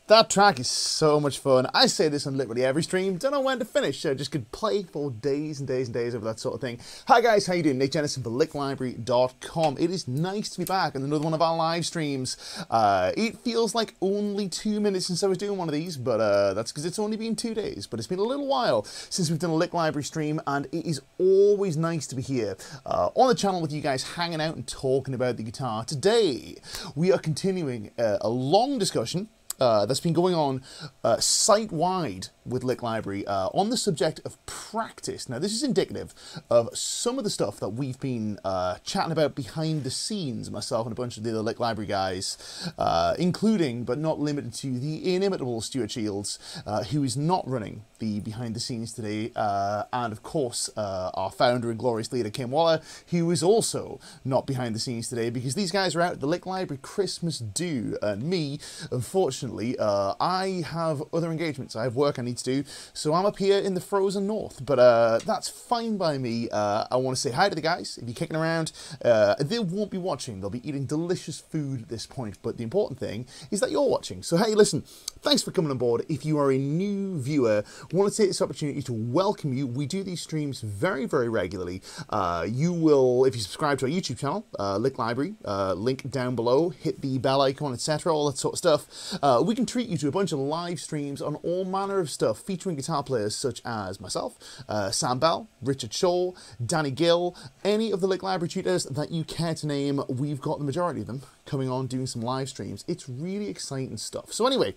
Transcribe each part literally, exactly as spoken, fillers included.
That track is so much fun. I say this on literally every stream. Don't know when to finish. I just could play for days and days and days over that sort of thing. Hi guys, how you doing? Nick Jennison for lick library dot com. It is nice to be back on another one of our live streams. Uh, it feels like only two minutes since I was doing one of these, but uh, that's because it's only been two days. But it's been a little while since we've done a Lick Library stream, and it is always nice to be here uh, on the channel with you guys, hanging out and talking about the guitar. Today, we are continuing uh, a long discussion Uh, that's been going on uh, site-wide with Lick Library uh, on the subject of practice. Now, this is indicative of some of the stuff that we've been uh, chatting about behind the scenes, myself and a bunch of the other Lick Library guys, uh, including, but not limited to, the inimitable Stuart Shields, uh, who is not running the behind the scenes today, uh, and of course, uh, our founder and glorious leader, Kim Waller, who is also not behind the scenes today, because these guys are out at the Lick Library Christmas do, and me, unfortunately, Uh, I have other engagements. I have work I need to do, so I'm up here in the frozen north, but uh, that's fine by me. Uh, I want to say hi to the guys. If you're kicking around, uh, they won't be watching. They'll be eating delicious food at this point, but the important thing is that you're watching. So hey, listen, thanks for coming on board. If you are a new viewer, I want to take this opportunity to welcome you. We do these streams very, very regularly. Uh, you will, if you subscribe to our YouTube channel, uh, Lick Library, uh, link down below, hit the bell icon, et cetera, all that sort of stuff. Uh, we can treat you to a bunch of live streams on all manner of stuff, featuring guitar players such as myself, uh, Sam Bell, Richard Shaw, Danny Gill, any of the Lick Library tutors that you care to name. We've got the majority of them coming on doing some live streams. It's really exciting stuff. So anyway,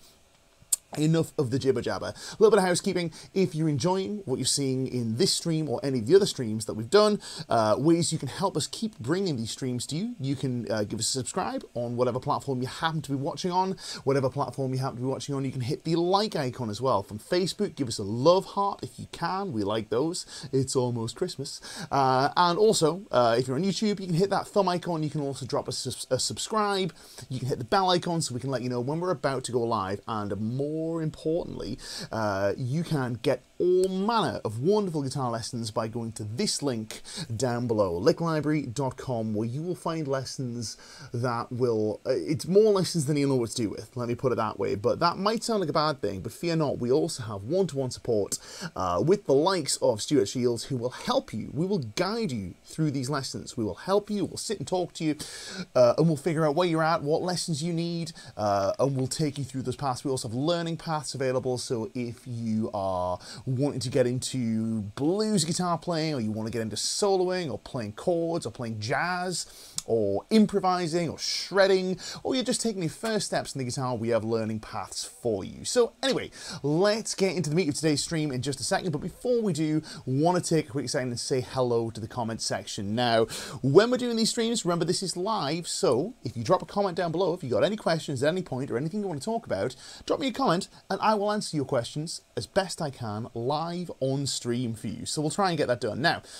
enough of the jibber jabber. A little bit of housekeeping. If you're enjoying what you're seeing in this stream or any of the other streams that we've done, uh, ways you can help us keep bringing these streams to you. You can uh, give us a subscribe on whatever platform you happen to be watching on. Whatever platform you happen to be watching on, you can hit the like icon as well. From Facebook, give us a love heart if you can. We like those. It's almost Christmas. Uh, and also, uh, if you're on YouTube, you can hit that thumb icon. You can also drop us a, a subscribe. You can hit the bell icon so we can let you know when we're about to go live, and more More importantly, uh, you can get all manner of wonderful guitar lessons by going to this link down below, lick library dot com, where you will find lessons that will, uh, it's more lessons than you'll know what to do with, let me put it that way, but that might sound like a bad thing, but fear not, we also have one-to-one support uh, with the likes of Stuart Shields, who will help you. We will guide you through these lessons. We will help you, we'll sit and talk to you, uh, and we'll figure out where you're at, what lessons you need, uh, and we'll take you through those paths. We also have learning paths available, so if you are wanting to get into blues guitar playing, or you want to get into soloing, or playing chords, or playing jazz, or improvising, or shredding, or you're just taking your first steps in the guitar, we have learning paths for you. So anyway, let's get into the meat of today's stream in just a second, but before we do, want to take a quick second and say hello to the comment section. Now, when we're doing these streams, remember this is live, so if you drop a comment down below, if you got any questions at any point, or anything you want to talk about, drop me a comment, and I will answer your questions as best I can live on stream for you. So we'll try and get that done. Now,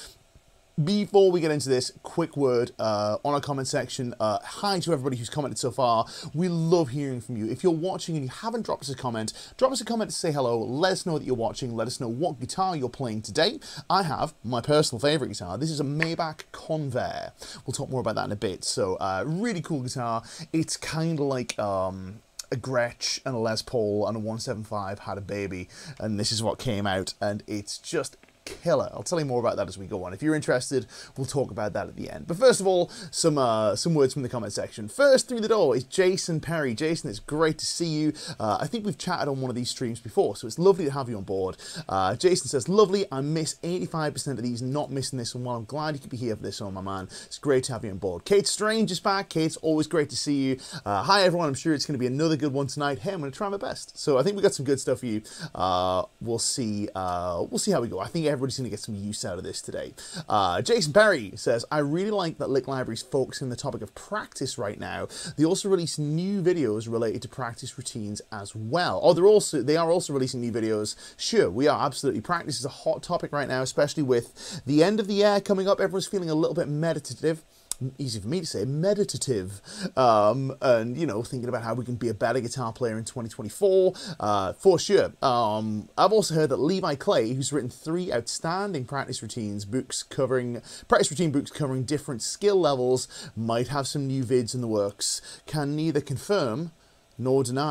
before we get into this, quick word uh, on our comment section. Uh, hi to everybody who's commented so far. We love hearing from you. If you're watching and you haven't dropped us a comment, drop us a comment to say hello. Let us know that you're watching. Let us know what guitar you're playing today. I have my personal favourite guitar. This is a Maybach Convair. We'll talk more about that in a bit. So, uh, really cool guitar. It's kind of like Um, a Gretsch and a Les Paul and a one seventy-five had a baby, and this is what came out, and it's just killer. I'll tell you more about that as we go on. If you're interested, we'll talk about that at the end. But first of all, some uh, some words from the comment section. First through the door is Jason Perry. Jason, it's great to see you. Uh, I think we've chatted on one of these streams before, so it's lovely to have you on board. Uh, Jason says, lovely, I miss eighty-five percent of these, not missing this one. Well, I'm glad you could be here for this one, my man. It's great to have you on board. Kate Strange is back. Kate's always great to see you. Uh, hi, everyone. I'm sure it's going to be another good one tonight. Hey, I'm going to try my best. So I think we've got some good stuff for you. Uh, we'll see. Uh, we'll see how we go. I think everybody's going to get some use out of this today. Uh, Jason Perry says, I really like that Lick Library's focusing on the topic of practice right now. They also release new videos related to practice routines as well. Oh, they're also, they are also releasing new videos. Sure, we are, absolutely. Practice is a hot topic right now, especially with the end of the year coming up. Everyone's feeling a little bit meditative. Easy for me to say, meditative, um, and, you know, thinking about how we can be a better guitar player in twenty twenty-four, uh, for sure. Um, I've also heard that Levi Clay, who's written three outstanding practice routines, books covering, practice routine books covering different skill levels, might have some new vids in the works. Can neither confirm nor deny.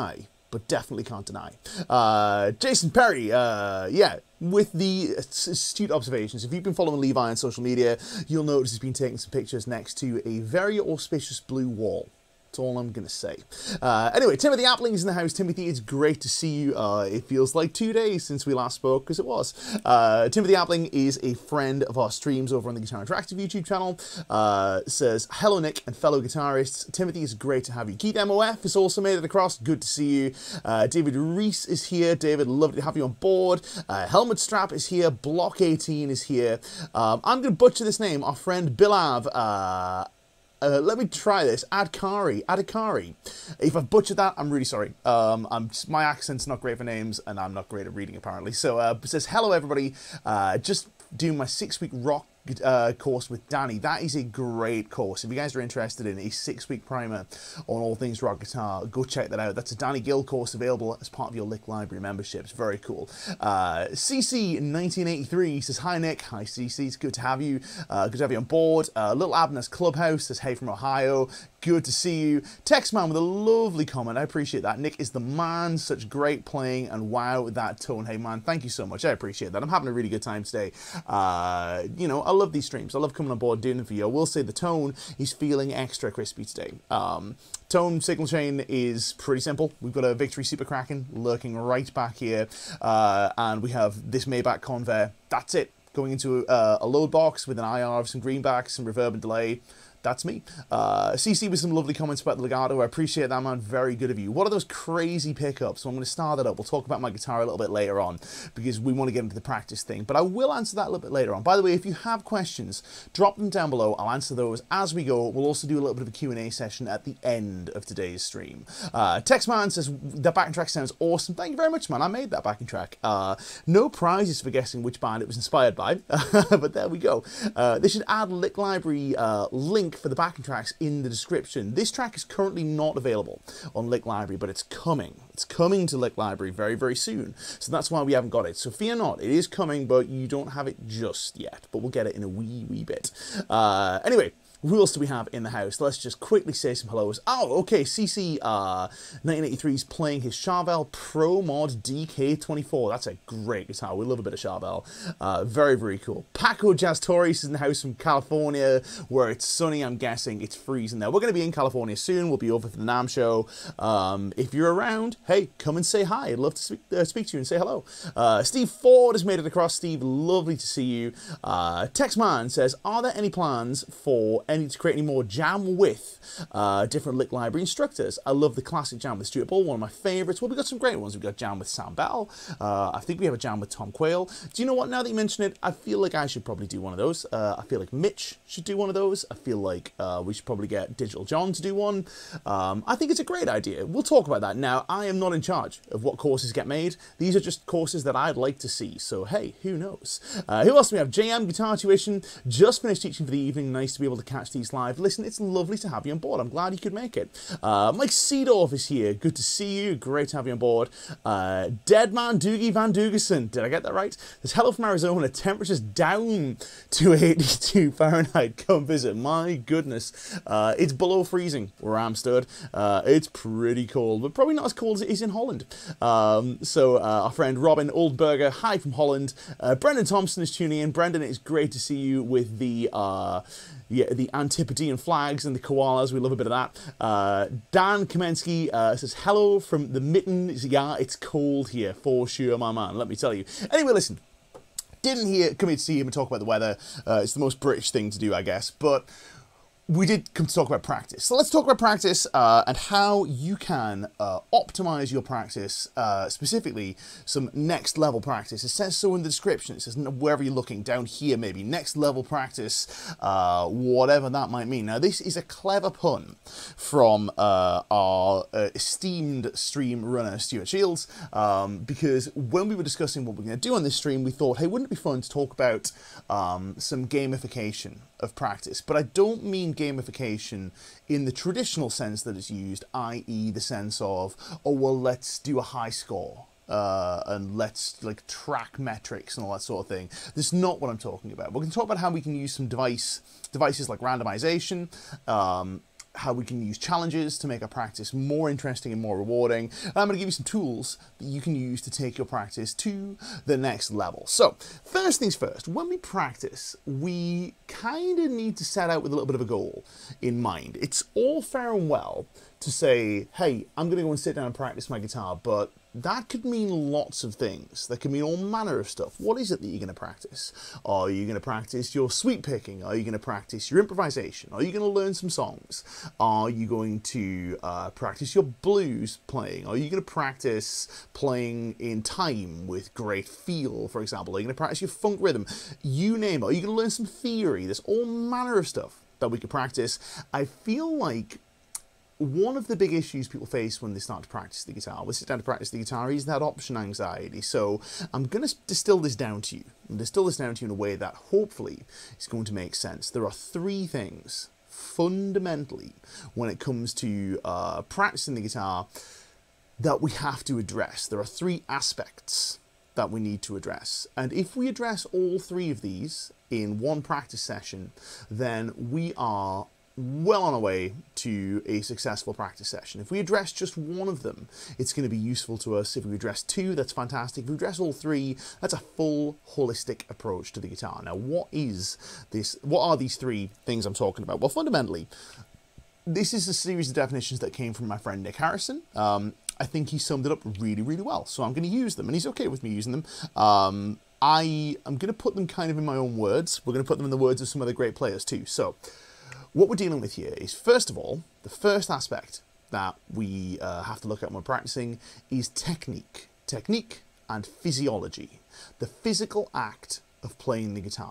but definitely can't deny. Uh, Jason Perry, uh, yeah, with the astute observations. If you've been following Levi on social media, you'll notice he's been taking some pictures next to a very auspicious blue wall. That's all I'm going to say. Uh, anyway, Timothy Appling's in the house. Timothy, it's great to see you. Uh, it feels like two days since we last spoke, because it was. Uh, Timothy Appling is a friend of our streams over on the Guitar Interactive YouTube channel. Uh, says, hello, Nick and fellow guitarists. Timothy, it's great to have you. Keith M O F has also made it across. Good to see you. Uh, David Reese is here. David, lovely to have you on board. Uh, Helmet Strap is here. Block eighteen is here. Um, I'm going to butcher this name. Our friend Bilav, uh, Uh, let me try this. Adkari. Adakari. If I've butchered that, I'm really sorry. Um, I'm my accent's not great for names, and I'm not great at reading, apparently. So, uh, it says, hello, everybody. Uh, just doing my six-week rock uh, course with Danny. That is a great course. If you guys are interested in a six-week primer on all things rock guitar, go check that out. That's a Danny Gill course available as part of your Lick Library membership. It's very cool. Uh, C C nineteen eighty-three says, hi, Nick. Hi, C C. It's good to have you. Uh, good to have you on board. Uh, Little Abner's Clubhouse says, hey from Ohio. Good to see you. Textman with a lovely comment. I appreciate that. Nick is the man. Such great playing, and wow, that tone. Hey, man, thank you so much. I appreciate that. I'm having a really good time today. Uh, you know, I love these streams. I love coming on board and doing them for you. I will say the tone is feeling extra crispy today. Um, tone signal chain is pretty simple. We've got a Victory Super Kraken lurking right back here, uh, and we have this Maybach Convair. That's it. Going into uh, a load box with an I R of some greenbacks, some reverb and delay. That's me. Uh, C C with some lovely comments about the legato. I appreciate that, man. Very good of you. What are those crazy pickups? So I'm going to start that up. We'll talk about my guitar a little bit later on, because we want to get into the practice thing. But I will answer that a little bit later on. By the way, if you have questions, drop them down below. I'll answer those as we go. We'll also do a little bit of a Q and A session at the end of today's stream. Uh, Textman says, that backing track sounds awesome. Thank you very much, man. I made that backing track. Uh, no prizes for guessing which band it was inspired by, but there we go. Uh, they should add Lick Library uh, link for the backing tracks in the description. This track is currently not available on Lick Library, but it's coming. It's coming to Lick Library very, very soon. So that's why we haven't got it. So fear not, it is coming, but you don't have it just yet. But we'll get it in a wee, wee bit. Uh, anyway, who else do we have in the house? Let's just quickly say some hellos. Oh, okay, C C uh, nineteen eighty-three is playing his Charvel Pro Mod D K twenty-four. That's a great guitar. We love a bit of Charvel. Uh, very, very cool. Paco Jazz Torres is in the house from California, where it's sunny, I'm guessing. It's freezing there. We're going to be in California soon. We'll be over for the NAMM show. Um, if you're around, hey, come and say hi. I'd love to speak, uh, speak to you and say hello. Uh, Steve Ford has made it across. Steve, lovely to see you. Uh, Texman says, are there any plans for any to create any more jam with uh, different Lick Library instructors? I love the classic jam with Stuart Bull, one of my favourites. Well, we've got some great ones. We've got jam with Sam Bell. Uh, I think we have a jam with Tom Quayle. Do you know what? Now that you mention it, I feel like I should probably do one of those. Uh, I feel like Mitch should do one of those. I feel like uh, we should probably get Digital John to do one. Um, I think it's a great idea. We'll talk about that. Now, I am not in charge of what courses get made. These are just courses that I'd like to see. So, hey, who knows? Uh, who else do we have? J M Guitar Tuition. Just finished teaching for the evening. Nice to be able to catch these live. Listen, it's lovely to have you on board. I'm glad you could make it. Uh, Mike Seedorf is here. Good to see you. Great to have you on board. Uh, Deadman Doogie Van Dugerson. Did I get that right? There's hello from Arizona. Temperatures down to eighty-two Fahrenheit. Come visit. My goodness. Uh, it's below freezing where I'm stood. Uh, it's pretty cold, but probably not as cold as it is in Holland. Um, so uh, our friend Robin Oldberger, hi from Holland. Uh, Brendan Thompson is tuning in. Brendan, it's great to see you with the uh, yeah, the Antipodean flags and the koalas. We love a bit of that. Uh, Dan Kamensky uh, says, hello from the Mittens. Yeah, it's cold here for sure, my man. Let me tell you. Anyway, listen. Didn't hear, come here to see him and talk about the weather. Uh, it's the most British thing to do, I guess. But we did come to talk about practice. So let's talk about practice uh, and how you can uh, optimize your practice, uh, specifically some next level practice. It says so in the description. It says wherever you're looking, down here maybe, next level practice, uh, whatever that might mean. Now this is a clever pun from uh, our uh, esteemed stream runner, Stuart Shields, um, because when we were discussing what we're going to do on this stream, we thought, hey, wouldn't it be fun to talk about um, some gamification of practice? But I don't mean gamification in the traditional sense that it's used, that is the sense of, oh, well, let's do a high score uh, and let's like track metrics and all that sort of thing. This is not what I'm talking about. We're going to talk about how we can use some device devices like randomization, um, how we can use challenges to make our practice more interesting and more rewarding. And I'm going to give you some tools that you can use to take your practice to the next level. So, first things first, when we practice, we kind of need to set out with a little bit of a goal in mind. It's all fair and well to say, hey, I'm going to go and sit down and practice my guitar, but that could mean lots of things. That could mean all manner of stuff. What is it that you're going to practice? Are you going to practice your sweep picking? Are you going to practice your improvisation? Are you going to learn some songs? Are you going to uh, practice your blues playing? Are you going to practice playing in time with great feel, for example? Are you going to practice your funk rhythm? You name it. Are you going to learn some theory? There's all manner of stuff that we could practice. I feel like one of the big issues people face when they start to practice the guitar, when they sit down to practice the guitar, is that option anxiety. So I'm going to distill this down to you, and distill this down to you in a way that hopefully is going to make sense. There are three things, fundamentally, when it comes to uh, practicing the guitar, that we have to address. There are three aspects that we need to address. And if we address all three of these in one practice session, then we are well on our way to a successful practice session. If we address just one of them, it's going to be useful to us. If we address two, that's fantastic. If we address all three, that's a full holistic approach to the guitar. Now, what is this? What are these three things I'm talking about? Well, fundamentally, this is a series of definitions that came from my friend Nick Harrison. Um, I think he summed it up really, really well. So I'm going to use them, and he's okay with me using them. Um, I am going to put them kind of in my own words. We're going to put them in the words of some other great players too. So what we're dealing with here is, first of all, the first aspect that we uh, have to look at when we're practicing is technique. Technique and physiology. The physical act of playing the guitar.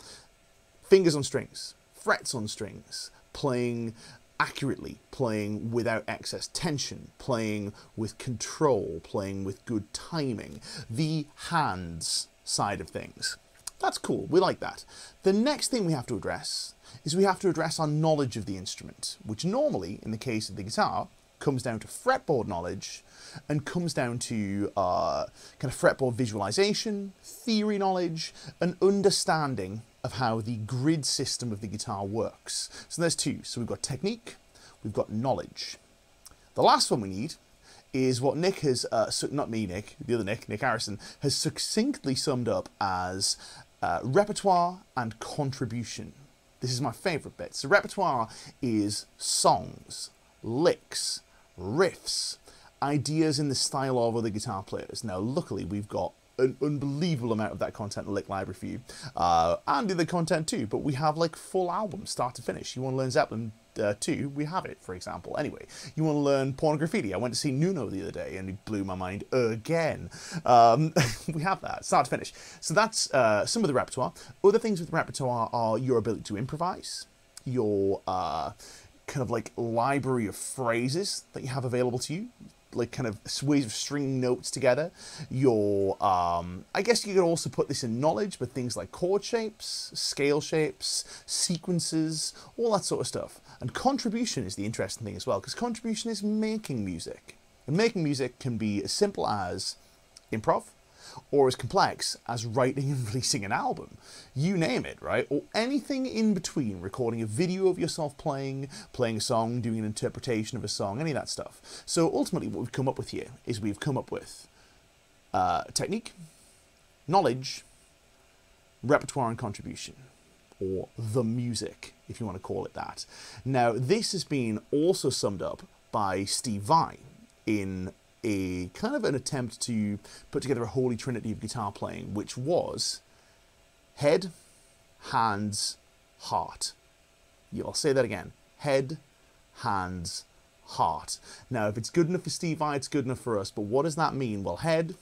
Fingers on strings, frets on strings, playing accurately, playing without excess tension, playing with control, playing with good timing. The hands side of things. That's cool, we like that. The next thing we have to address is we have to address our knowledge of the instrument, which normally, in the case of the guitar, comes down to fretboard knowledge and comes down to uh, kind of fretboard visualization, theory knowledge, and understanding of how the grid system of the guitar works. So there's two. So we've got technique, we've got knowledge. The last one we need is what Nick has, uh, not me Nick, the other Nick, Nick Harrison, has succinctly summed up as uh, repertoire and contribution. This is my favourite bit. So repertoire is songs, licks, riffs, ideas in the style of other guitar players. Now, luckily, we've got an unbelievable amount of that content in Lick Library for you, uh, and the other content too, but we have like full albums, start to finish. You want to learn Zeppelin uh, two, we have it, for example. Anyway, you want to learn Porn and Graffiti, I went to see Nuno the other day and he blew my mind again. Um, we have that, start to finish. So that's uh, some of the repertoire. Other things with repertoire are your ability to improvise, your uh, kind of like library of phrases that you have available to you, like kind of ways of stringing notes together. Your, um, I guess you could also put this in knowledge, but things like chord shapes, scale shapes, sequences, all that sort of stuff. And contribution is the interesting thing as well, because contribution is making music. And making music can be as simple as improv, or as complex as writing and releasing an album. You name it, right? Or anything in between, recording a video of yourself playing, playing a song, doing an interpretation of a song, any of that stuff. So ultimately what we've come up with here is we've come up with uh, technique, knowledge, repertoire and contribution, or the music, if you want to call it that. Now, this has been also summed up by Steve Vai in a kind of an attempt to put together a holy trinity of guitar playing, which was head, hands, heart. Yeah, I'll say that again. Head, hands, heart. Now, if it's good enough for Steve Vai, it's good enough for us, but what does that mean? Well, head,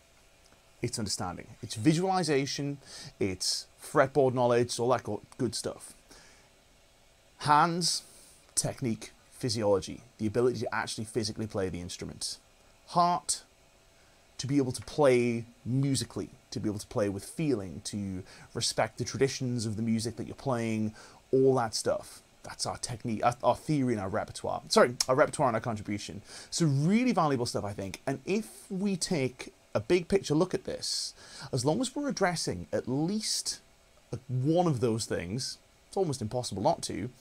it's understanding. It's visualization, it's fretboard knowledge, all that good stuff. Hands, technique, physiology, the ability to actually physically play the instrument. Heart, to be able to play musically, to be able to play with feeling, to respect the traditions of the music that you're playing, all that stuff. That's our technique, our, our theory and our repertoire. Sorry, our repertoire and our contribution. So really valuable stuff, I think. And if we take a big picture look at this, as long as we're addressing at least one of those things, it's almost impossible not to,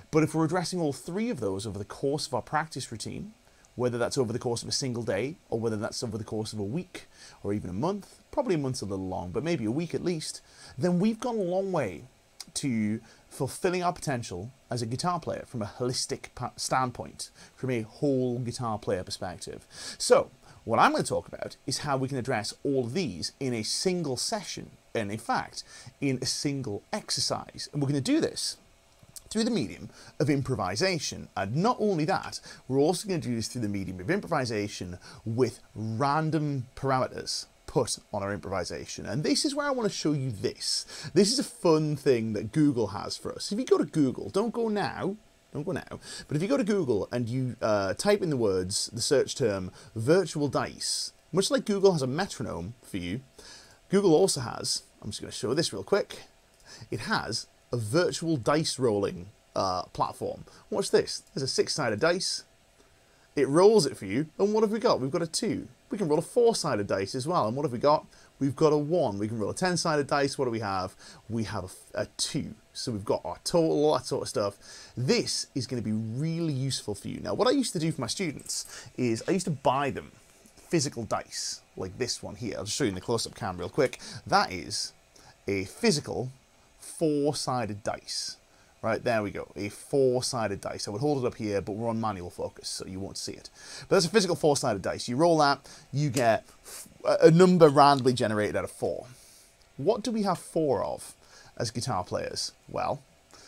But if we're addressing all three of those over the course of our practice routine, whether that's over the course of a single day, or whether that's over the course of a week, or even a month, probably a month's a little long, but maybe a week at least, then we've gone a long way to fulfilling our potential as a guitar player from a holistic standpoint, from a whole guitar player perspective. So, what I'm going to talk about is how we can address all of these in a single session, and in fact, in a single exercise. And we're going to do this through the medium of improvisation. And not only that, we're also going to do this through the medium of improvisation with random parameters put on our improvisation. And this is where I want to show you this. This is a fun thing that Google has for us. If you go to Google, don't go now, don't go now, but if you go to Google and you uh, type in the words, the search term, virtual dice, much like Google has a metronome for you, Google also has, I'm just going to show this real quick, it has a virtual dice rolling uh, platform. Watch this. There's a six-sided dice. It rolls it for you, and what have we got? We've got a two. We can roll a four-sided dice as well, and what have we got? We've got a one. We can roll a ten-sided dice. What do we have? We have a, a two. So we've got our total, all that sort of stuff. This is going to be really useful for you. Now, what I used to do for my students is I used to buy them physical dice, like this one here. I'll just show you in the close-up cam real quick. That is a physical four-sided dice. Right, there we go, a four-sided dice. I would hold it up here, but we're on manual focus, so you won't see it. But that's a physical four-sided dice. You roll that, you get a number randomly generated out of four. What do we have four of as guitar players? Well,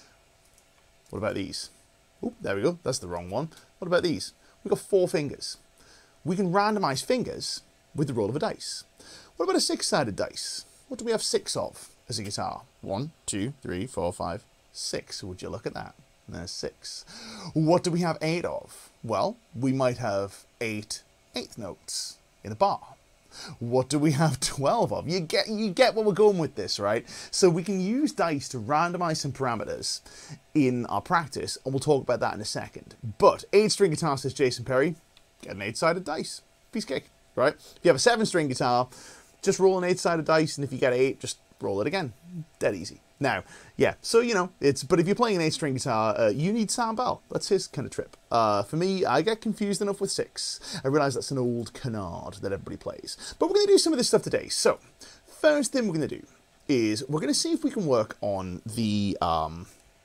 what about these? Oh, there we go, that's the wrong one. What about these? We've got four fingers. We can randomize fingers with the roll of a dice. What about a six-sided dice? What do we have six of as a guitar? One, two, three, four, five, six. Would you look at that? And there's six. What do we have eight of? Well, we might have eight eighth notes in a bar. What do we have twelve of? You get, you get where we're going with this, right? So we can use dice to randomize some parameters in our practice, and we'll talk about that in a second. But eight-string guitar, says Jason Perry, get an eight-sided dice. Piece of cake, right? If you have a seven-string guitar, just roll an eight-sided dice, and if you get eight, just roll it again. Dead easy. Now, yeah, so, you know, it's, but if you're playing an eight-string guitar, uh, you need Sam Bell. That's his kind of trip. Uh, for me, I get confused enough with six. I realise that's an old canard that everybody plays. But we're going to do some of this stuff today. So, first thing we're going to do is we're going to see if we can work on the, um,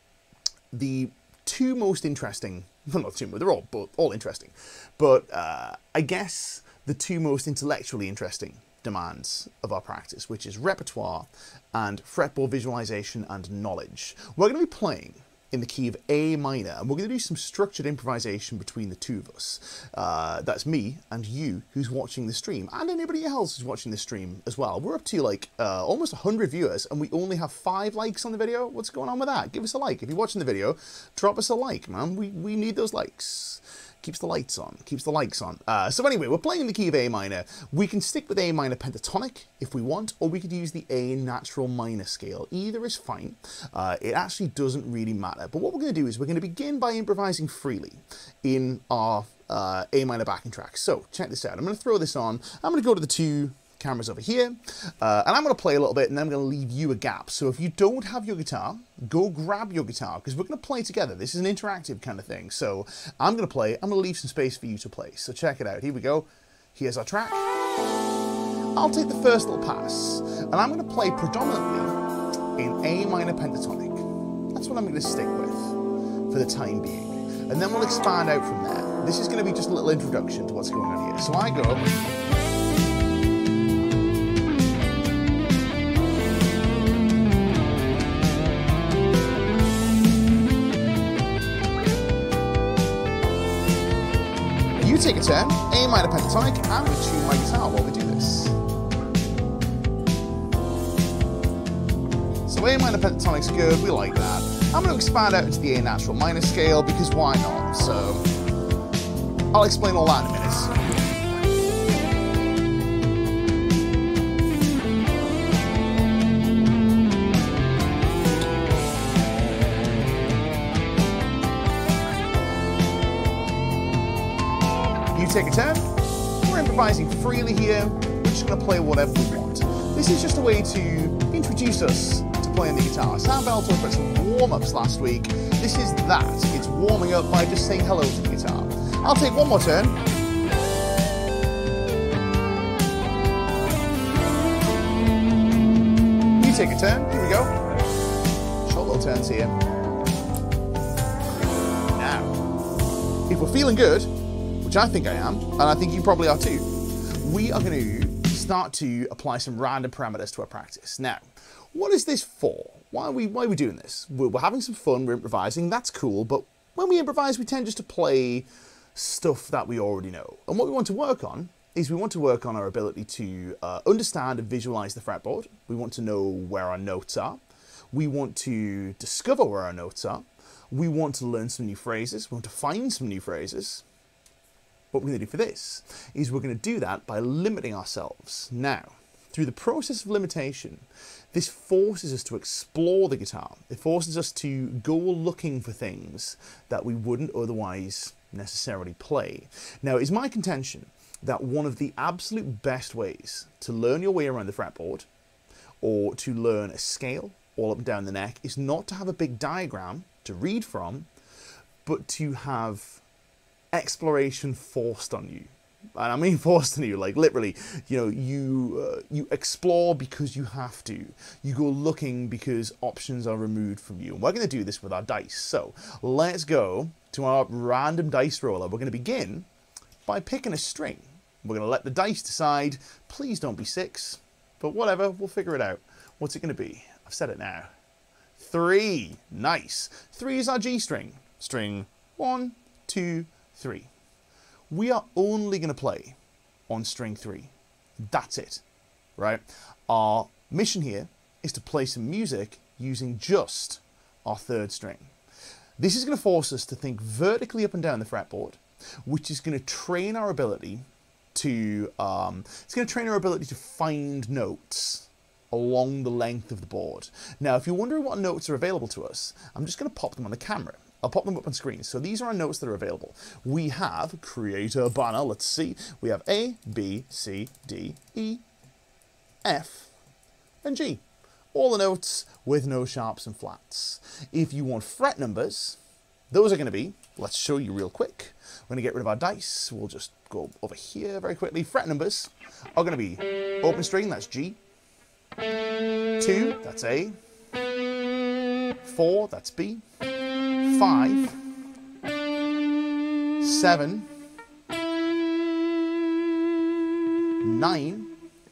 the two most interesting, well, not two, they're all, both, all interesting, but uh, I guess the two most intellectually interesting demands of our practice, which is repertoire and fretboard visualization and knowledge. We're going to be playing in the key of A minor, and we're going to do some structured improvisation between the two of us. Uh, that's me and you who's watching the stream, and anybody else who's watching the stream as well. We're up to like uh, almost one hundred viewers, and we only have five likes on the video. What's going on with that? Give us a like. If you're watching the video, drop us a like, man. We, we need those likes. Keeps the lights on, keeps the likes on. Uh, so anyway, we're playing in the key of A minor. We can stick with A minor pentatonic if we want, or we could use the A natural minor scale. Either is fine. Uh, it actually doesn't really matter. But what we're going to do is we're going to begin by improvising freely in our uh, A minor backing track. So check this out. I'm going to throw this on. I'm going to go to the two cameras over here, uh, and I'm going to play a little bit, and then I'm going to leave you a gap. So if you don't have your guitar, go grab your guitar, because we're going to play together. This is an interactive kind of thing. So I'm going to play, I'm going to leave some space for you to play. So check it out. Here we go. Here's our track. I'll take the first little pass, and I'm going to play predominantly in A minor pentatonic. That's what I'm going to stick with for the time being. And then we'll expand out from there. This is going to be just a little introduction to what's going on here. So I go... You take a turn, A minor pentatonic, and I'm going to tune my guitar while we do this. So A minor pentatonic's good, we like that. I'm going to expand out into the A natural minor scale, because why not? So, I'll explain all that in a minute. Take a turn. We're improvising freely here. We're just going to play whatever we want. This is just a way to introduce us to playing the guitar. Sam Bell talked about some warm-ups last week. This is that. It's warming up by just saying hello to the guitar. I'll take one more turn. You take a turn. Here we go. Short little turns here. Now, if we're feeling good, which I think I am, and I think you probably are too, we are going to start to apply some random parameters to our practice. Now, what is this for? Why are we, why are we doing this? We're, we're having some fun, we're improvising, that's cool, but when we improvise, we tend just to play stuff that we already know. And what we want to work on is we want to work on our ability to uh, understand and visualize the fretboard. We want to know where our notes are. We want to discover where our notes are. We want to learn some new phrases. We want to find some new phrases. What we're going to do for this is we're going to do that by limiting ourselves. Now, through the process of limitation, this forces us to explore the guitar. It forces us to go looking for things that we wouldn't otherwise necessarily play. Now, it's my contention that one of the absolute best ways to learn your way around the fretboard or to learn a scale all up and down the neck is not to have a big diagram to read from, but to have exploration forced on you. And I mean forced on you, like literally, you know, you uh, you explore because you have to. You go looking because options are removed from you. And we're going to do this with our dice. So let's go to our random dice roller. We're going to begin by picking a string. We're going to let the dice decide. Please don't be six, but whatever, we'll figure it out. What's it going to be? I've said it now. Three. Nice. Three is our G string. String one, two, three. We are only going to play on string three. That's it, right? Our mission here is to play some music using just our third string. This is going to force us to think vertically up and down the fretboard, which is going to train our ability to, um, it's going to train our ability to find notes along the length of the board. Now, if you're wondering what notes are available to us, I'm just going to pop them on the camera. I'll pop them up on screen. So these are our notes that are available. We have create a banner. Let's see. We have A, B, C, D, E, F, and G. All the notes with no sharps and flats. If you want fret numbers, those are going to be, let's show you real quick. We're going to get rid of our dice. We'll just go over here very quickly. Fret numbers are going to be open string, that's G. Two, that's A. Four, that's B. Five, seven, nine,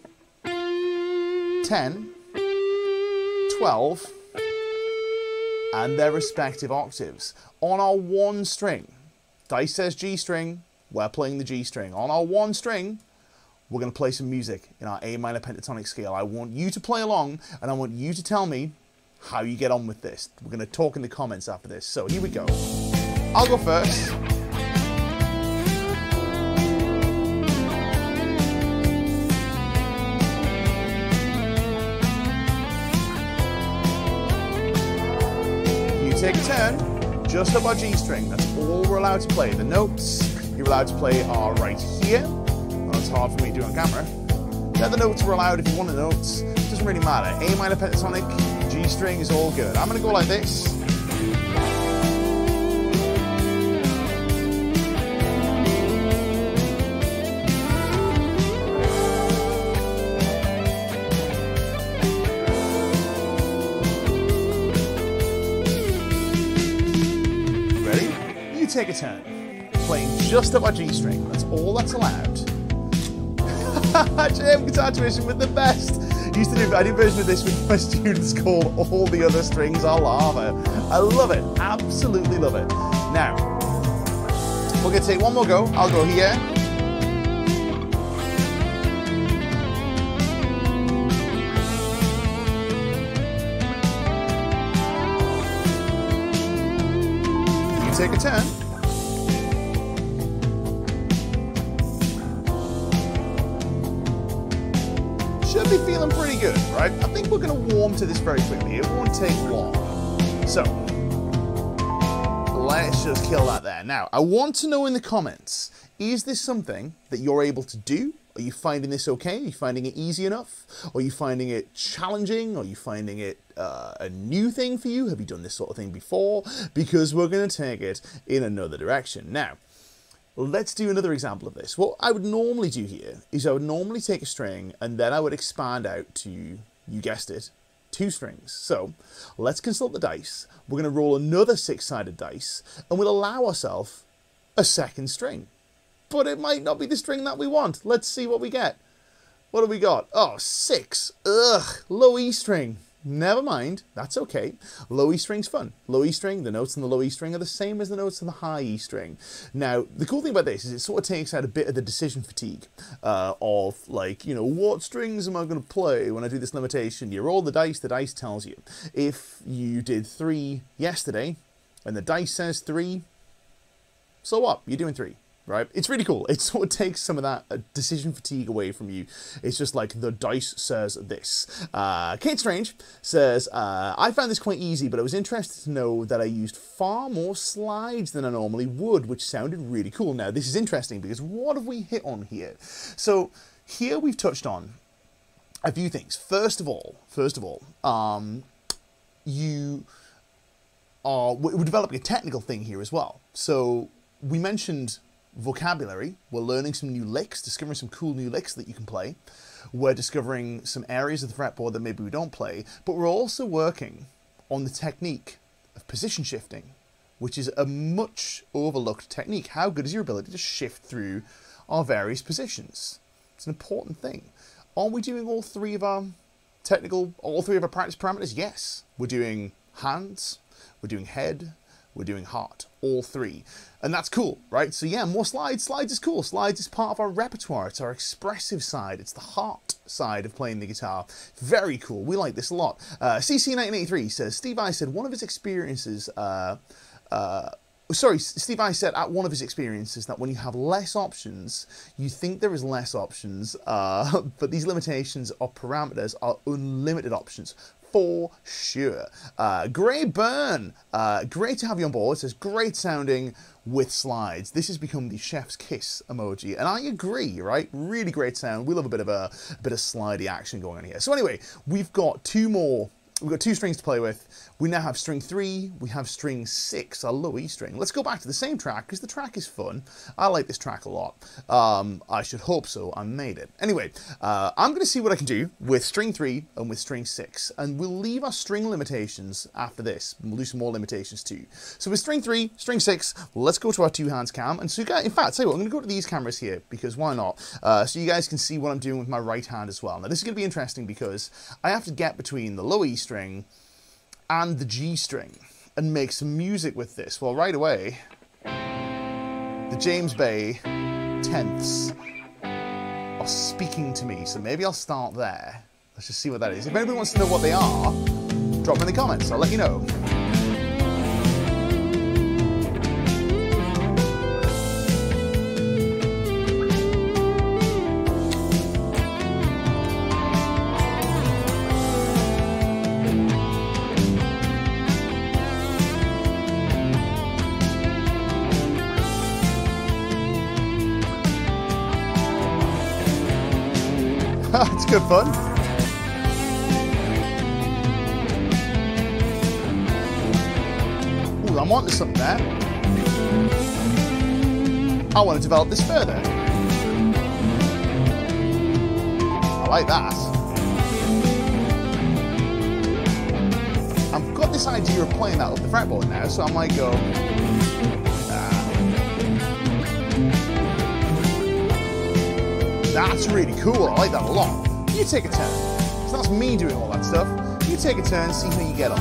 ten, twelve, and their respective octaves. On our one string, dice says G string, we're playing the G string. On our one string, we're going to play some music in our A minor pentatonic scale. I want you to play along, and I want you to tell me how you get on with this. We're going to talk in the comments after this. So here we go. I'll go first. You take a turn, just up our G string. That's all we're allowed to play. The notes you're allowed to play are right here. Oh, it's hard for me to do on camera. They're the notes we're allowed if you want the notes. It doesn't really matter. A minor pentatonic, G string is all good. I'm going to go like this. Ready? You take a turn. Playing just up our G string. That's all that's allowed. J M Guitar Tuition with the best. Used to do, I did a version of this with my students called All the Other Strings Are Lava. I love it. Absolutely love it. Now, we're going to take one more go. I'll go here. You take a turn. Should be feeling pretty good, right? I think we're going to warm to this very quickly. It won't take long. So, let's just kill that there. Now, I want to know in the comments, is this something that you're able to do Are you finding this okay? Are you finding it easy enough? Are you finding it challenging? Are you finding it uh, a new thing for you? Have you done this sort of thing before? Because we're going to take it in another direction. Now, let's do another example of this. What I would normally do here is I would normally take a string and then I would expand out to, you guessed it, two strings. So let's consult the dice. We're going to roll another six-sided dice and we'll allow ourselves a second string. But it might not be the string that we want. Let's see what we get. What have we got? Oh, six. Ugh, low E string. Never mind, that's okay. Low E string's fun. Low E string, the notes on the low E string are the same as the notes on the high E string. Now, the cool thing about this is it sort of takes out a bit of the decision fatigue uh, of, like, you know, what strings am I going to play when I do this limitation? You roll the dice, the dice tells you. If you did three yesterday, and the dice says three, so what? You're doing three. Right? It's really cool. It sort of takes some of that uh, decision fatigue away from you. It's just like, the dice says this. Uh, Kate Strange says, uh, I found this quite easy, but I was interested to know that I used far more slides than I normally would, which sounded really cool. Now, this is interesting because what have we hit on here? So, here we've touched on a few things. First of all, first of all, um, you are, we're developing a technical thing here as well. So, we mentioned vocabulary. We're learning some new licks, discovering some cool new licks that you can play. We're discovering some areas of the fretboard that maybe we don't play, but we're also working on the technique of position shifting, which is a much overlooked technique. How good is your ability to shift through our various positions? It's an important thing. Are we doing all three of our technical, all three of our practice parameters? Yes. We're doing hands, we're doing head, we're doing heart, all three. And that's cool, right? So yeah, more slides. Slides is cool. Slides is part of our repertoire. It's our expressive side. It's the heart side of playing the guitar. Very cool. We like this a lot. Uh, C C nineteen eighty-three says, Steve I said one of his experiences, uh, uh, sorry, Steve I said at one of his experiences that when you have less options, you think there is less options, uh, but these limitations of parameters are unlimited options. For sure. Uh, Grey Burn, uh, great to have you on board. It says, great sounding with slides. This has become the chef's kiss emoji. And I agree, right? Really great sound. We love a bit of a, a bit of slidey action going on here. So anyway, we've got two more. We've got two strings to play with. We now have string three, we have string six, our low E string. Let's go back to the same track, because the track is fun. I like this track a lot. Um, I should hope so. I made it. Anyway, uh, I'm going to see what I can do with string three and with string six, and we'll leave our string limitations after this. We'll do some more limitations too. So with string three, string six, let's go to our two hands cam. And so you guys, in fact, tell you what, I'm going to go to these cameras here, because why not? Uh, so you guys can see what I'm doing with my right hand as well. Now this is going to be interesting because I have to get between the low E string and the G string and make some music with this. Well, right away, the James Bay tenths are speaking to me, so maybe I'll start there. Let's just see what that is. If anybody wants to know what they are, drop them in the comments, I'll let you know. It's good fun. Ooh, I'm wanting something there. I want to develop this further. I like that. I've got this idea of playing that up the fretboard now, so I might go. That's really cool. I like that a lot. You take a turn. So that's me doing all that stuff. You take a turn, see how you get on.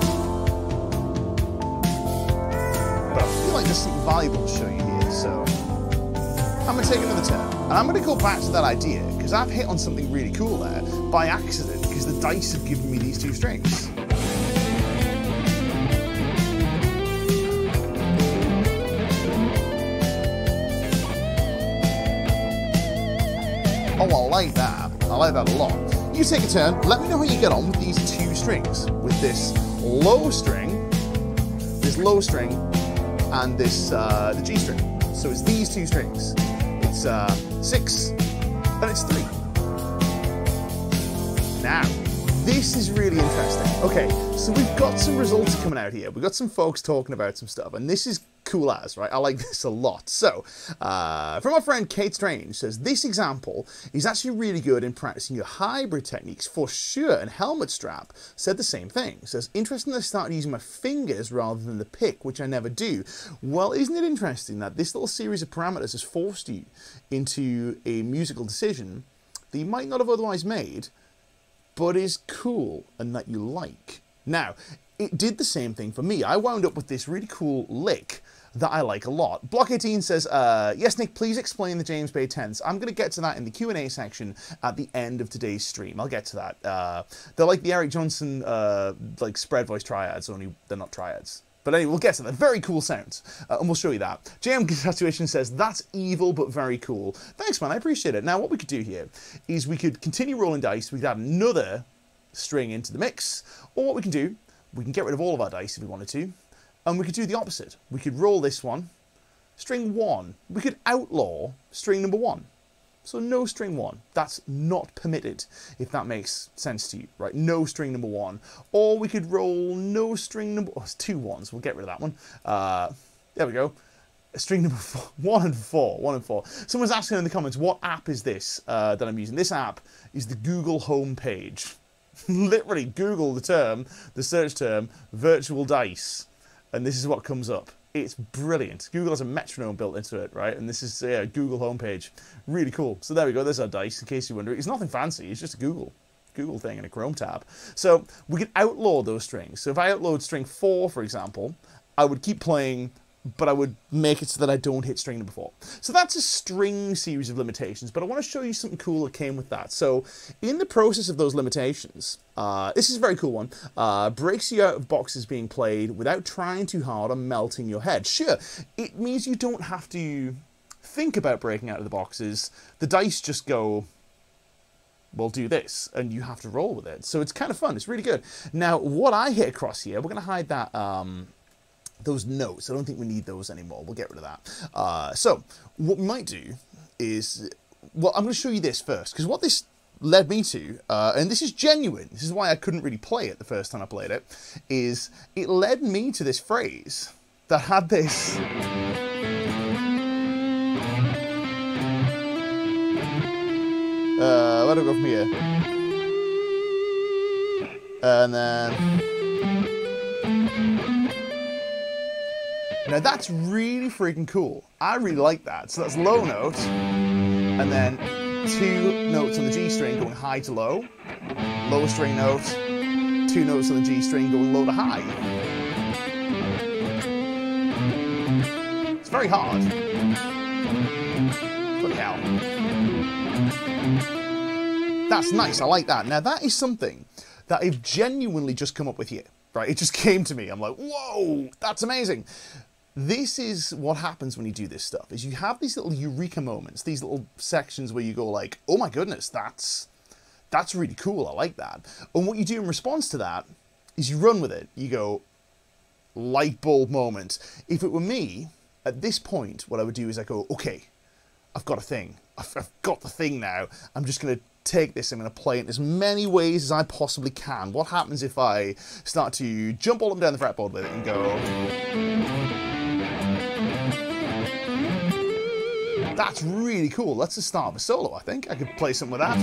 But I feel like there's something valuable to show you here, so I'm going to take another turn. And I'm going to go back to that idea, because I've hit on something really cool there by accident, because the dice have given me these two strings. Oh, I like that. I like that a lot. You take a turn. Let me know how you get on with these two strings. With this low string, this low string, and this uh, the G string. So it's these two strings. It's uh, six, and it's three. Now, this is really interesting. Okay, so we've got some results coming out here. We've got some folks talking about some stuff, and this is cool as, right? I like this a lot. So, uh, from our friend Kate Strange says, this example is actually really good in practicing your hybrid techniques for sure, and Helmet Strap said the same thing. Says, interesting that I started using my fingers rather than the pick, which I never do. Well, isn't it interesting that this little series of parameters has forced you into a musical decision that you might not have otherwise made, but is cool and that you like. Now, it did the same thing for me. I wound up with this really cool lick that I like a lot. Block eighteen says, uh, yes, Nick, please explain the James Bay tense. I'm going to get to that in the Q and A section at the end of today's stream. I'll get to that. Uh, they're like the Eric Johnson, uh, like spread voice triads, only they're not triads. But anyway, we'll get to that. Very cool sounds, uh, and we'll show you that. J M Situation says, that's evil, but very cool. Thanks, man, I appreciate it. Now, what we could do here is we could continue rolling dice. We could add another string into the mix, or what we can do, we can get rid of all of our dice if we wanted to, and we could do the opposite. We could roll this one, string one. We could outlaw string number one. So no string one. That's not permitted, if that makes sense to you, right? No string number one. Or we could roll no string number... Oh, it's two ones. We'll get rid of that one. Uh, there we go. String number four. One and four. One and four. Someone's asking in the comments, what app is this uh, that I'm using? This app is the Google home page. Literally, Google the term, the search term, virtual dice. And this is what comes up. It's brilliant. Google has a metronome built into it, right? And this is yeah, Google homepage. Really cool. So there we go. There's our dice, in case you're wondering. It's nothing fancy. It's just a Google. Google thing in a Chrome tab. So we can outlaw those strings. So if I outlawed string four, for example, I would keep playing, but I would make it so that I don't hit string number four. So that's a string series of limitations, but I want to show you something cool that came with that. So in the process of those limitations, uh, this is a very cool one, uh, breaks you out of boxes being played without trying too hard or melting your head. Sure, it means you don't have to think about breaking out of the boxes. The dice just go, well, do this, and you have to roll with it. So it's kind of fun. It's really good. Now, what I hit across here, we're going to hide that... Um, those notes. I don't think we need those anymore. We'll get rid of that. Uh, so what we might do is, well, I'm going to show you this first, because what this led me to, uh, and this is genuine, this is why I couldn't really play it the first time I played it, is it led me to this phrase that had this. Uh, where do I go from here? And then... Now that's really freaking cool. I really like that. So that's low note, and then two notes on the G string going high to low, low string note, two notes on the G string going low to high. It's very hard. Bloody hell. That's nice, I like that. Now that is something that I've genuinely just come up with here, right? It just came to me. I'm like, whoa, that's amazing. This is what happens when you do this stuff, is you have these little eureka moments, these little sections where you go like, oh my goodness, that's, that's really cool, I like that. And what you do in response to that is you run with it. You go, light bulb moment. If it were me, at this point, what I would do is I go, okay, I've got a thing. I've, I've got the thing now. I'm just going to take this, I'm going to play it in as many ways as I possibly can. What happens if I start to jump all up and down the fretboard with it and go... That's really cool. That's the start of a solo, I think. I could play something with that.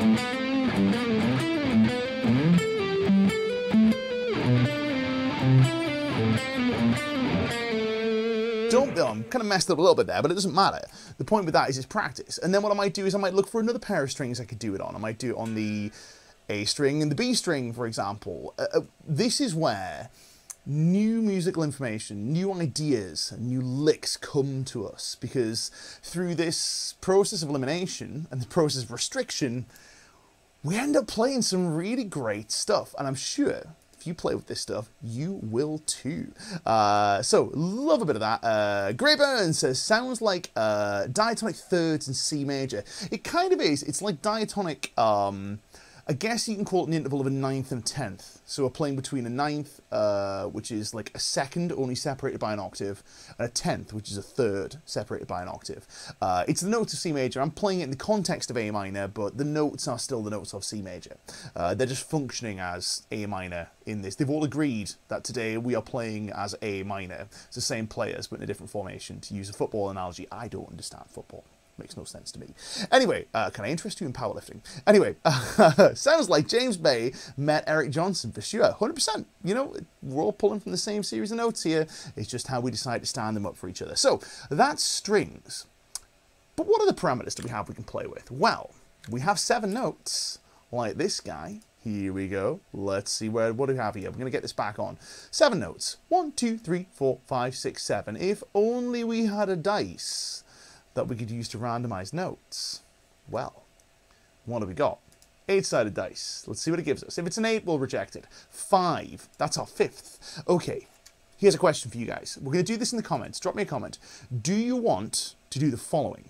Don't, oh, I'm kind of messed up a little bit there, but it doesn't matter. The point with that is it's practice. And then what I might do is I might look for another pair of strings I could do it on. I might do it on the A string and the B string, for example. Uh, uh, this is where new musical information, new ideas, new licks come to us, because through this process of elimination and the process of restriction, we end up playing some really great stuff. And I'm sure if you play with this stuff, you will too. Uh, so, love a bit of that. Uh, Greyburn says, sounds like uh, diatonic thirds in C major. It kind of is. It's like diatonic... Um, I guess you can call it an interval of a ninth and a tenth. So we're playing between a ninth, uh, which is like a second only separated by an octave, and a tenth, which is a third separated by an octave. Uh, it's the notes of C major. I'm playing it in the context of A minor, but the notes are still the notes of C major. Uh, they're just functioning as A minor in this. They've all agreed that today we are playing as A minor. It's the same players, but in a different formation. To use a football analogy, I don't understand football. Makes no sense to me. Anyway, uh, can I interest you in powerlifting? Anyway, uh, sounds like James Bay met Eric Johnson for sure. one hundred percent. You know, we're all pulling from the same series of notes here. It's just how we decide to stand them up for each other. So, that's strings. But what are the parameters that we have we can play with? Well, we have seven notes, like this guy. Here we go. Let's see, where, what do we have here? We're going to get this back on. Seven notes. One, two, three, four, five, six, seven. If only we had a dice that we could use to randomize notes. Well, what have we got? Eight-sided dice. Let's see what it gives us. If it's an eight, we'll reject it. Five. That's our fifth. Okay, here's a question for you guys. We're going to do this in the comments. Drop me a comment. Do you want to do the following?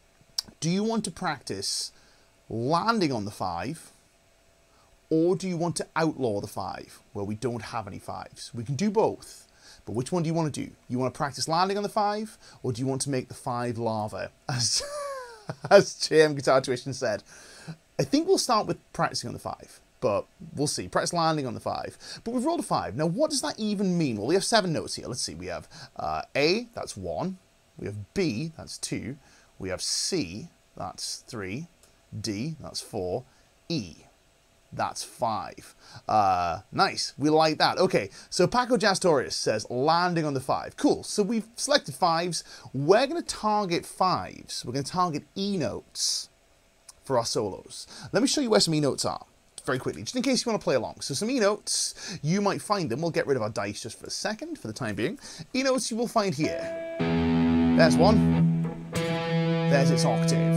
Do you want to practice landing on the five, or do you want to outlaw the five, where we don't have any fives? We can do both. But which one do you want to do? You want to practice landing on the five, or do you want to make the five lava? As, as J M Guitar Tuition said. I think we'll start with practicing on the five, but we'll see. Practice landing on the five. But we've rolled a five. Now, what does that even mean? Well, we have seven notes here. Let's see. We have uh, A, that's one. We have B, that's two. We have C, that's three. D, that's four. E, that's five. Uh, nice. We like that. Okay, so Paco Jastorius says landing on the five. Cool. So we've selected fives. We're going to target fives. We're going to target E notes for our solos. Let me show you where some E notes are very quickly, just in case you want to play along. So some E notes, you might find them. We'll get rid of our dice just for a second, for the time being. E notes you will find here. There's one. There's its octave.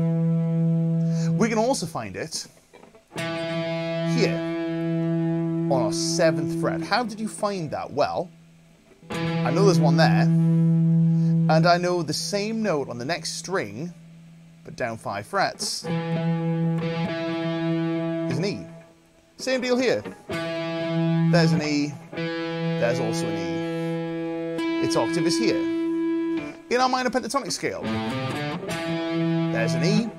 We can also find it here on our seventh fret. How did you find that? Well, I know there's one there, and I know the same note on the next string, but down five frets, is an E. Same deal here. There's an E, there's also an E. Its octave is here. In our minor pentatonic scale, there's an E,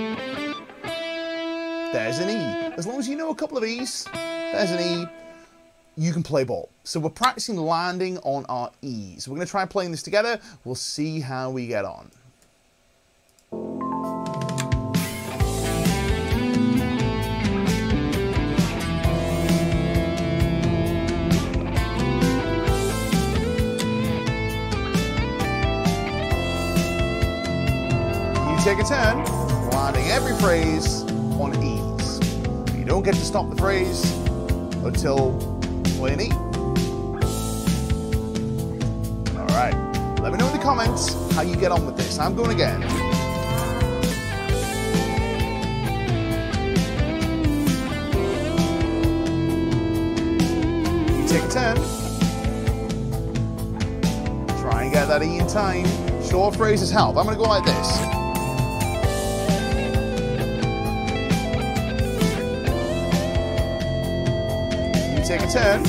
there's an E. As long as you know a couple of E's, there's an E, you can play ball. So we're practicing landing on our E's. We're going to try playing this together. We'll see how we get on. You take a turn, landing every phrase on E's. You don't get to stop the phrase until play an E. Alright, let me know in the comments how you get on with this. I'm going again. You take a turn. Try and get that E in time. Short phrases help. I'm going to go like this. Take a turn.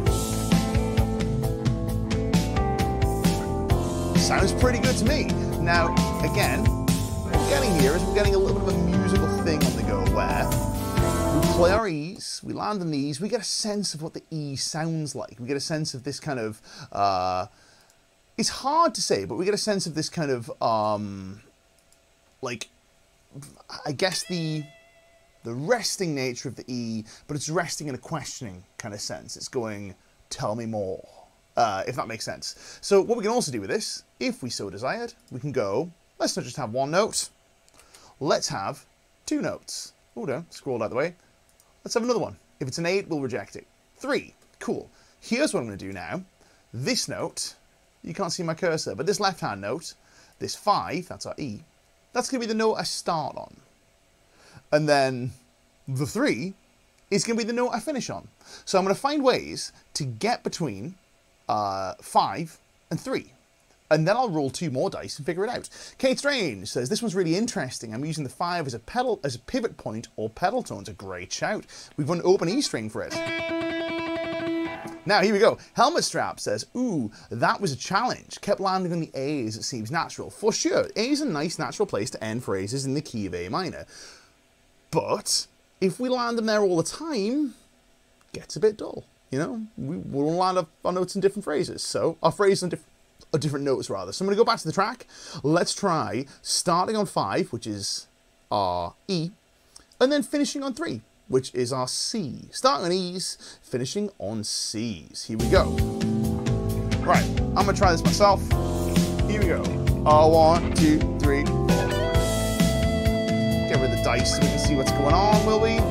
Sounds pretty good to me. Now, again, what we're getting here is we're getting a little bit of a musical thing on the go where we play our E's, we land on the E's, we get a sense of what the E sounds like. We get a sense of this kind of, uh, it's hard to say, but we get a sense of this kind of, um, like, I guess the, the resting nature of the E, but it's resting in a questioning kind of sense. It's going, tell me more, uh, if that makes sense. So what we can also do with this, if we so desired, we can go, let's not just have one note, let's have two notes. Oh, no, scroll out the way. Let's have another one. If it's an eight, we'll reject it. Three, cool. Here's what I'm going to do now. This note, you can't see my cursor, but this left-hand note, this five, that's our E, that's going to be the note I start on. And then the three is going to be the note I finish on. So I'm going to find ways to get between uh, five and three. and then I'll roll two more dice and figure it out. Kate Strange says, this one's really interesting. I'm using the five as a pedal, as a pivot point or pedal tone. It's a great shout. We've got an open E string for it. Now, here we go. Helmet Strap says, ooh, that was a challenge. Kept landing on the A's, it seems natural. For sure, A is a nice natural place to end phrases in the key of A minor. But if we land them there all the time, it gets a bit dull. You know, we will land up our notes in different phrases. So, our phrases on different, or different notes rather. So I'm going to go back to the track. Let's try starting on five, which is our E, and then finishing on three, which is our C. Starting on E's, finishing on C's. Here we go. Right, I'm going to try this myself. Here we go. Oh, one, two, three, four. Get rid of the dice so we can see what's going on, will we?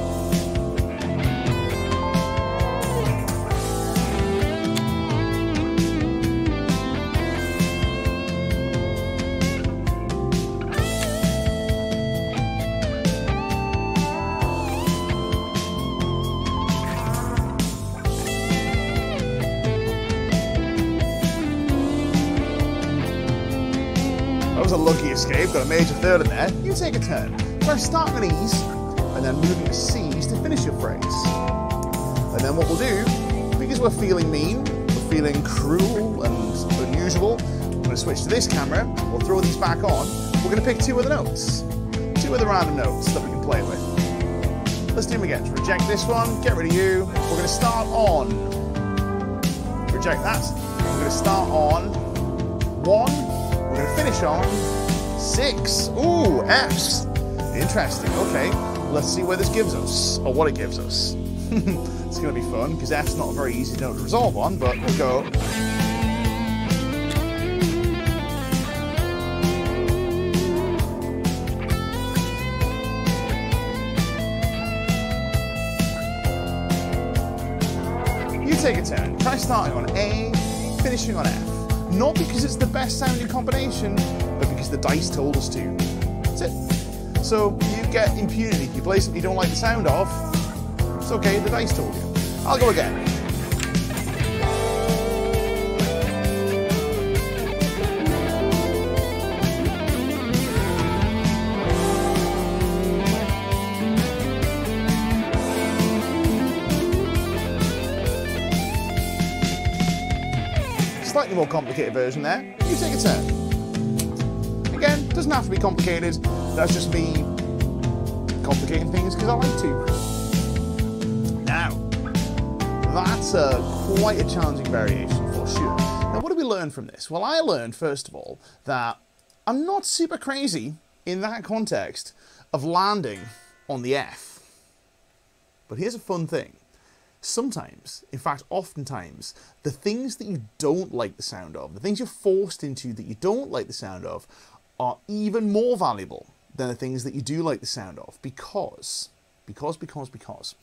That was a lucky escape, got a major third in there. You take a turn. First starting on E's, and then moving to C's to finish your phrase. And then what we'll do, because we're feeling mean, we're feeling cruel and unusual, we're going to switch to this camera, we'll throw these back on, we're going to pick two of the notes. Two of the random notes that we can play with. Let's do them again. Reject this one, get rid of you. We're going to start on, reject that. We're going to start on one. We're going to finish on six. Ooh, F's. Interesting. Okay, let's see where this gives us, or what it gives us. It's going to be fun, because F's not a very easy note to resolve on, but we'll go. You take a turn. Try starting on A, finishing on F. Not because it's the best sounding combination, but because the dice told us to. That's it. So you get impunity. If you play something you don't like the sound of, it's okay, the dice told you. I'll go again. Slightly more complicated version there. You take a turn. Again, doesn't have to be complicated. That's just me complicating things because I like to. Now, that's a, quite a challenging variation for sure. Now, what did we learn from this? Well, I learned, first of all, that I'm not super crazy in that context of landing on the F. But here's a fun thing. Sometimes, in fact, oftentimes, the things that you don't like the sound of, the things you're forced into that you don't like the sound of, are even more valuable than the things that you do like the sound of. Because, because, because, because,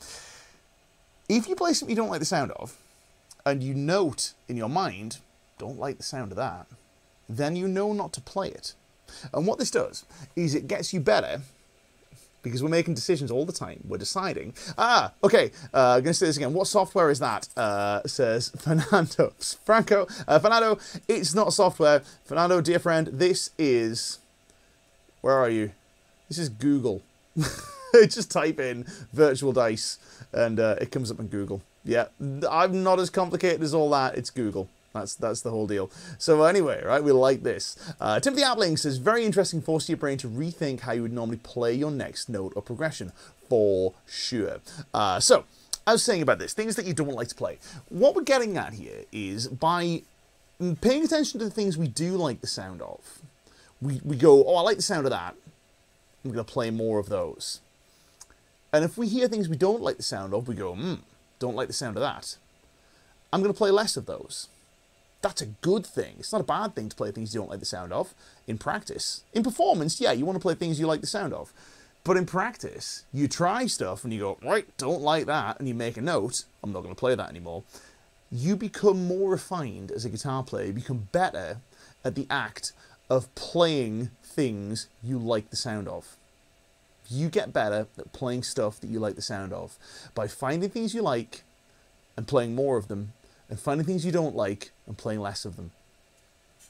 if you play something you don't like the sound of, and you note in your mind, don't like the sound of that, then you know not to play it. And what this does is it gets you better, because we're making decisions all the time. We're deciding. Ah, okay, uh, I'm going to say this again. What software is that? Uh, says Fernando. Franco, uh, Fernando, it's not software. Fernando, dear friend, this is... Where are you? This is Google. Just type in virtual dice, and uh, it comes up in Google. Yeah, I'm not as complicated as all that. It's Google. That's that's the whole deal. So anyway, right, we like this. Uh, Timothy Appling says, very interesting, force your brain to rethink how you would normally play your next note or progression, for sure. Uh, so, I was saying about this, things that you don't like to play. What we're getting at here is by paying attention to the things we do like the sound of, we, we go, oh, I like the sound of that. I'm going to play more of those. And if we hear things we don't like the sound of, we go, hmm, don't like the sound of that. I'm going to play less of those. That's a good thing. It's not a bad thing to play things you don't like the sound of in practice. In performance, yeah, you want to play things you like the sound of. But in practice, you try stuff and you go, right, don't like that, and you make a note, I'm not going to play that anymore. You become more refined as a guitar player. You become better at the act of playing things you like the sound of. You get better at playing stuff that you like the sound of by finding things you like and playing more of them, and finding things you don't like and playing less of them.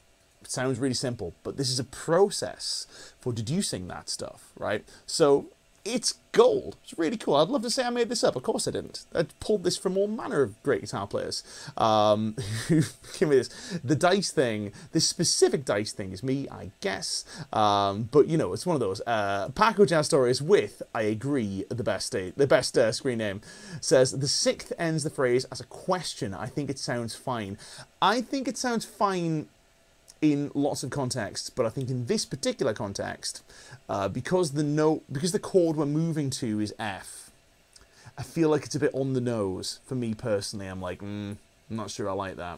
It sounds really simple, but this is a process for deducing that stuff, right? So it's gold. It's really cool. I'd love to say I made this up. Of course I didn't. I pulled this from all manner of great guitar players. Um, give me this. The dice thing, this specific dice thing is me, I guess. Um, but, you know, it's one of those. Uh, Paco Jazz Stories with, I agree, the best state, the best uh, screen name, says, the sixth ends the phrase as a question. I think it sounds fine. I think it sounds fine in lots of contexts, but I think in this particular context, uh, because the note, because the chord we're moving to is F, I feel like it's a bit on the nose for me personally. I'm like, mm, I'm not sure I like that.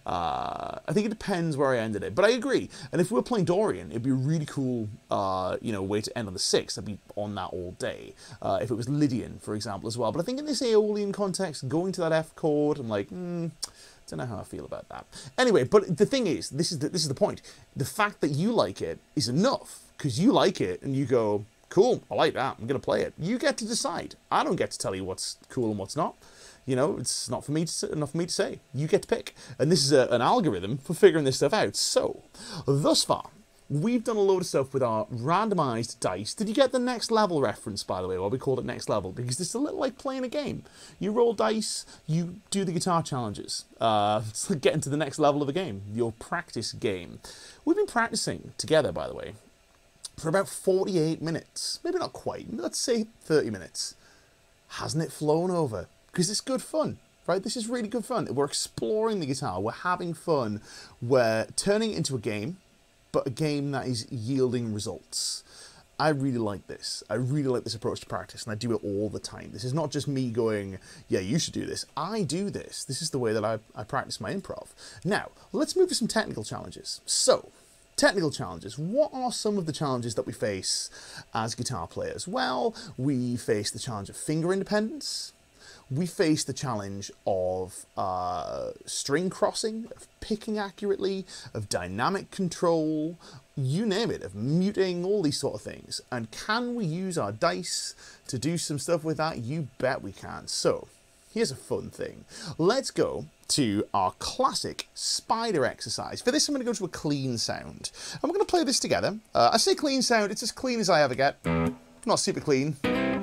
Uh, I think it depends where I ended it, but I agree. And if we were playing Dorian, it'd be a really cool, uh, you know, way to end on the sixth. I'd be on that all day. Uh, if it was Lydian, for example, as well. But I think in this Aeolian context, going to that F chord, I'm like, hmm. Don't know how I feel about that. Anyway, but the thing is, this is the, this is the point. The fact that you like it is enough, because you like it and you go, cool, I like that, I'm going to play it. You get to decide. I don't get to tell you what's cool and what's not. You know, it's not for me to, not for me to say. You get to pick. And this is a, an algorithm for figuring this stuff out. So, thus far, we've done a load of stuff with our randomized dice. Did you get the next level reference, by the way? Why we called it next level? Because it's a little like playing a game. You roll dice, you do the guitar challenges. Uh, it's like getting to the next level of a game, your practice game. We've been practicing together, by the way, for about forty-eight minutes. Maybe not quite, let's say thirty minutes. Hasn't it flown over? Because it's good fun. Right, this is really good fun. We're exploring the guitar, we're having fun, we're turning it into a game, but a game that is yielding results. I really like this. I really like this approach to practice, and I do it all the time. This is not just me going, yeah, you should do this. I do this. This is the way that I, I practice my improv. Now, let's move to some technical challenges. So, technical challenges. What are some of the challenges that we face as guitar players? Well, we face the challenge of finger independence. We face the challenge of uh, string crossing, of picking accurately, of dynamic control, you name it, of muting, all these sort of things. And can we use our dice to do some stuff with that? You bet we can. So, here's a fun thing. Let's go to our classic spider exercise. For this, I'm going to go to a clean sound. And we're going to play this together. Uh, I say clean sound, it's as clean as I ever get. Not super clean.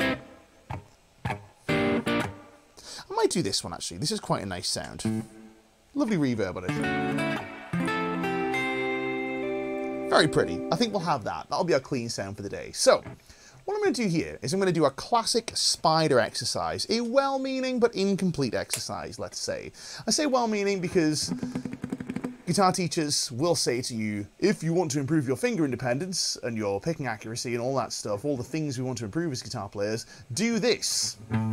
I might do this one, actually. This is quite a nice sound. Lovely reverb on it. Very pretty. I think we'll have that. That'll be our clean sound for the day. So, what I'm going to do here is I'm going to do a classic spider exercise. A well-meaning but incomplete exercise, let's say. I say well-meaning because guitar teachers will say to you, if you want to improve your finger independence and your picking accuracy and all that stuff, all the things we want to improve as guitar players, do this.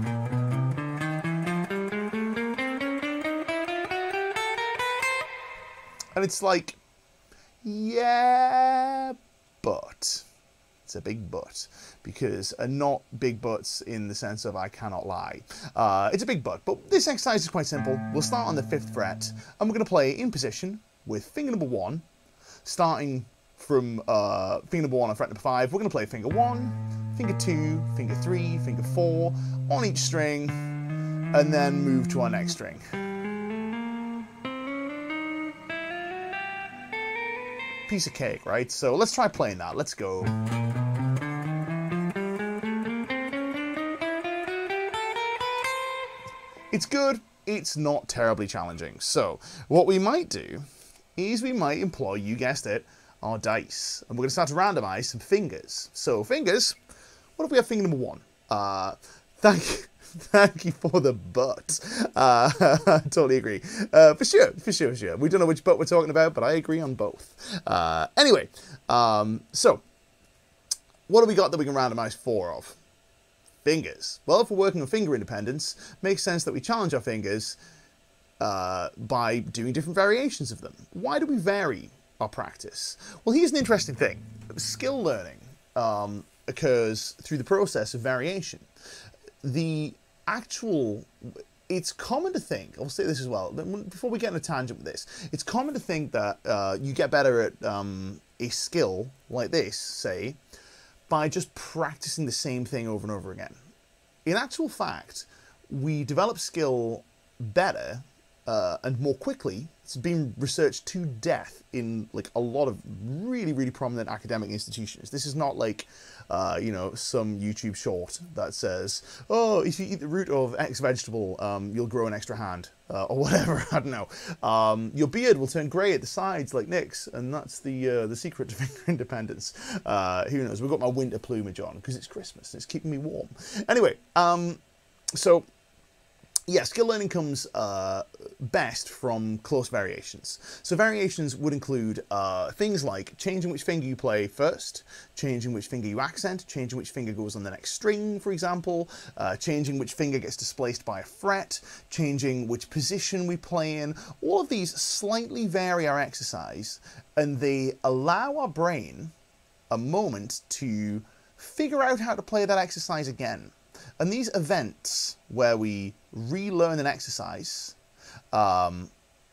And it's like, yeah, but. It's a big but. Because, uh, not big buts in the sense of I cannot lie. Uh, it's a big but. But this exercise is quite simple. We'll start on the fifth fret. And we're going to play in position with finger number one. Starting from uh, finger number one on fret number five. We're going to play finger one, finger two, finger three, finger four on each string. And then move to our next string. Piece of cake, right? So let's try playing that. Let's go. It's good. It's not terribly challenging. So what we might do is we might employ, you guessed it, our dice. And we're going to start to randomize some fingers. So fingers, what if we have finger number one? Uh, thank you. Thank you for the butt. Uh, I totally agree. Uh, for sure, for sure, for sure. We don't know which butt we're talking about, but I agree on both. Uh, anyway, um, so, what do we got that we can randomize four of? Fingers. Well, if we're working on finger independence, makes sense that we challenge our fingers uh, by doing different variations of them. Why do we vary our practice? Well, here's an interesting thing. Skill learning um, occurs through the process of variation. The actual, it's common to think, I'll say this as well, before we get on a tangent with this, it's common to think that uh, you get better at um, a skill like this, say, by just practicing the same thing over and over again. In actual fact, we develop skill better uh, and more quickly. It's been researched to death in like a lot of really, really prominent academic institutions. This is not like, uh, you know, some YouTube short that says, oh, if you eat the root of X vegetable, um, you'll grow an extra hand, uh, or whatever, I don't know. Um, your beard will turn grey at the sides like Nick's, and that's the uh, the secret to finger independence. Uh, who knows? We've got my winter plumage on, because it's Christmas, and it's keeping me warm. Anyway, um, so... yeah, skill learning comes uh, best from close variations. So variations would include uh, things like changing which finger you play first, changing which finger you accent, changing which finger goes on the next string, for example, uh, changing which finger gets displaced by a fret, changing which position we play in. All of these slightly vary our exercise, and they allow our brain a moment to figure out how to play that exercise again. And these events where we relearn an exercise, um,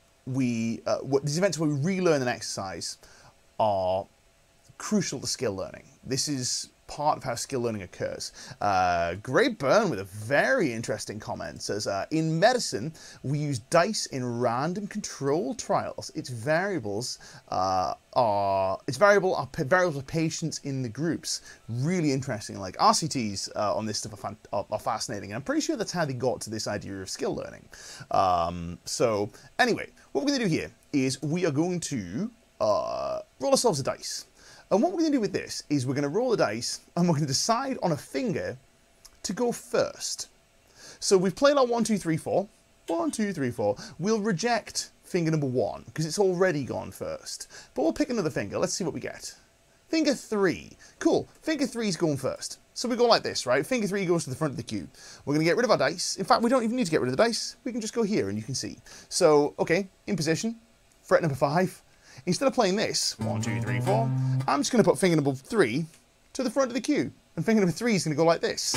we uh, these events where we relearn an exercise are crucial to skill learning. This is part of how skill learning occurs. Uh, Great Burn with a very interesting comment says, uh, in medicine, we use dice in random control trials. Its variables uh, are, its variable are variables of patients in the groups. Really interesting. Like R C Ts uh, on this stuff are, fan are, are fascinating. And I'm pretty sure that's how they got to this idea of skill learning. Um, so anyway, what we're going to do here is we are going to uh, roll ourselves a dice. And what we're going to do with this is we're going to roll the dice and we're going to decide on a finger to go first. So we've played our one, two, three, four. One, two, three, four. We'll reject finger number one because it's already gone first. But we'll pick another finger. Let's see what we get. Finger three. Cool. Finger three's going first. So we go like this, right? Finger three goes to the front of the cue. We're going to get rid of our dice. In fact, we don't even need to get rid of the dice. We can just go here and you can see. So, okay, in position, fret number five. Instead of playing this, one, two, three, four, I'm just going to put finger number three to the front of the cue. And finger number three is going to go like this.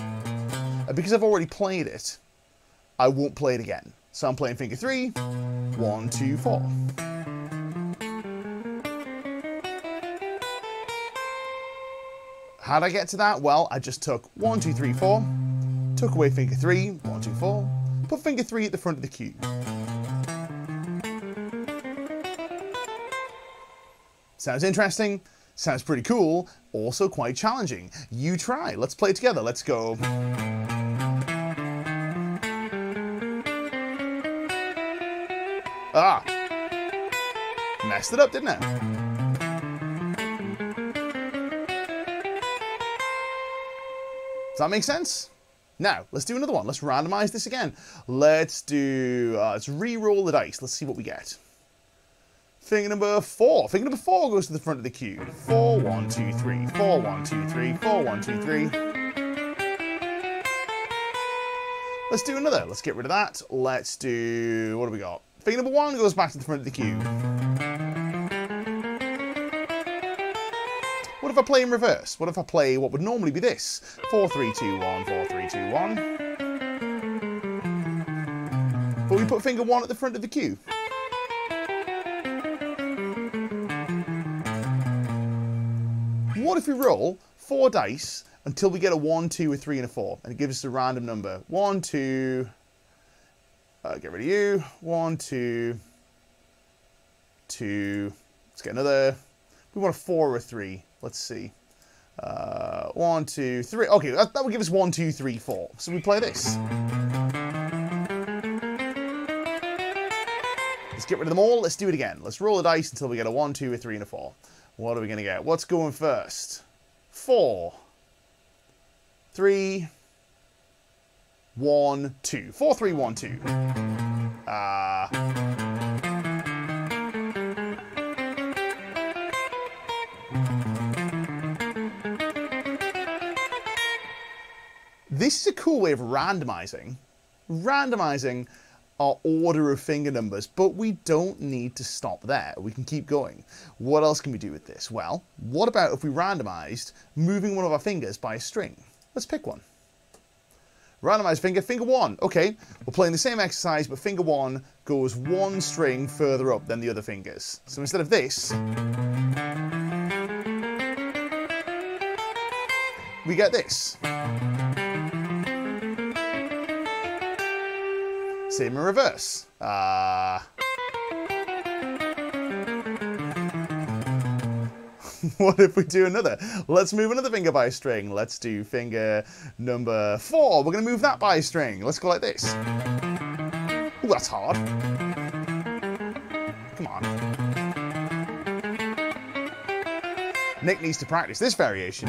And because I've already played it, I won't play it again. So I'm playing finger three, one, two, four. How'd I get to that? Well, I just took one, two, three, four, took away finger three, one, two, four, put finger three at the front of the cue. Sounds interesting, sounds pretty cool, also quite challenging. You try, let's play it together, let's go. Ah, messed it up, didn't I? Does that make sense? Now, let's do another one, let's randomize this again. Let's do, uh, let's re-roll the dice, let's see what we get. Finger number four. Finger number four goes to the front of the cue. Four, one, two, three. Four, one, two, three. Four, one, two, three. Let's do another. Let's get rid of that. Let's do... what do we got? Finger number one goes back to the front of the cue. What if I play in reverse? What if I play what would normally be this? Four, three, two, one. Four, three, two, one. But we put finger one at the front of the cue. What if we roll four dice until we get a one, two, a three, and a four, and it gives us a random number? One, two, uh, get rid of you. One, two, two. Let's get another. We want a four or a three. Let's see. Uh, one, two, three. Okay, that, that would give us one, two, three, four. So we play this. Let's get rid of them all. Let's do it again. Let's roll the dice until we get a one, two, a three, and a four. What are we going to get? What's going first? Four. Three. One, two. Four, three, one, two. Ah. Uh, this is a cool way of randomizing. Randomizing our order of finger numbers, but we don't need to stop there. We can keep going. What else can we do with this? Well, what about if we randomized moving one of our fingers by a string? Let's pick one. Randomized finger, finger one. Okay, we're playing the same exercise, but finger one goes one string further up than the other fingers. So instead of this, we get this. Same in reverse. Uh, Uh... What if we do another? Let's move another finger by a string. Let's do finger number four. We're going to move that by a string. Let's go like this. Ooh, that's hard. Come on. Nick needs to practice this variation.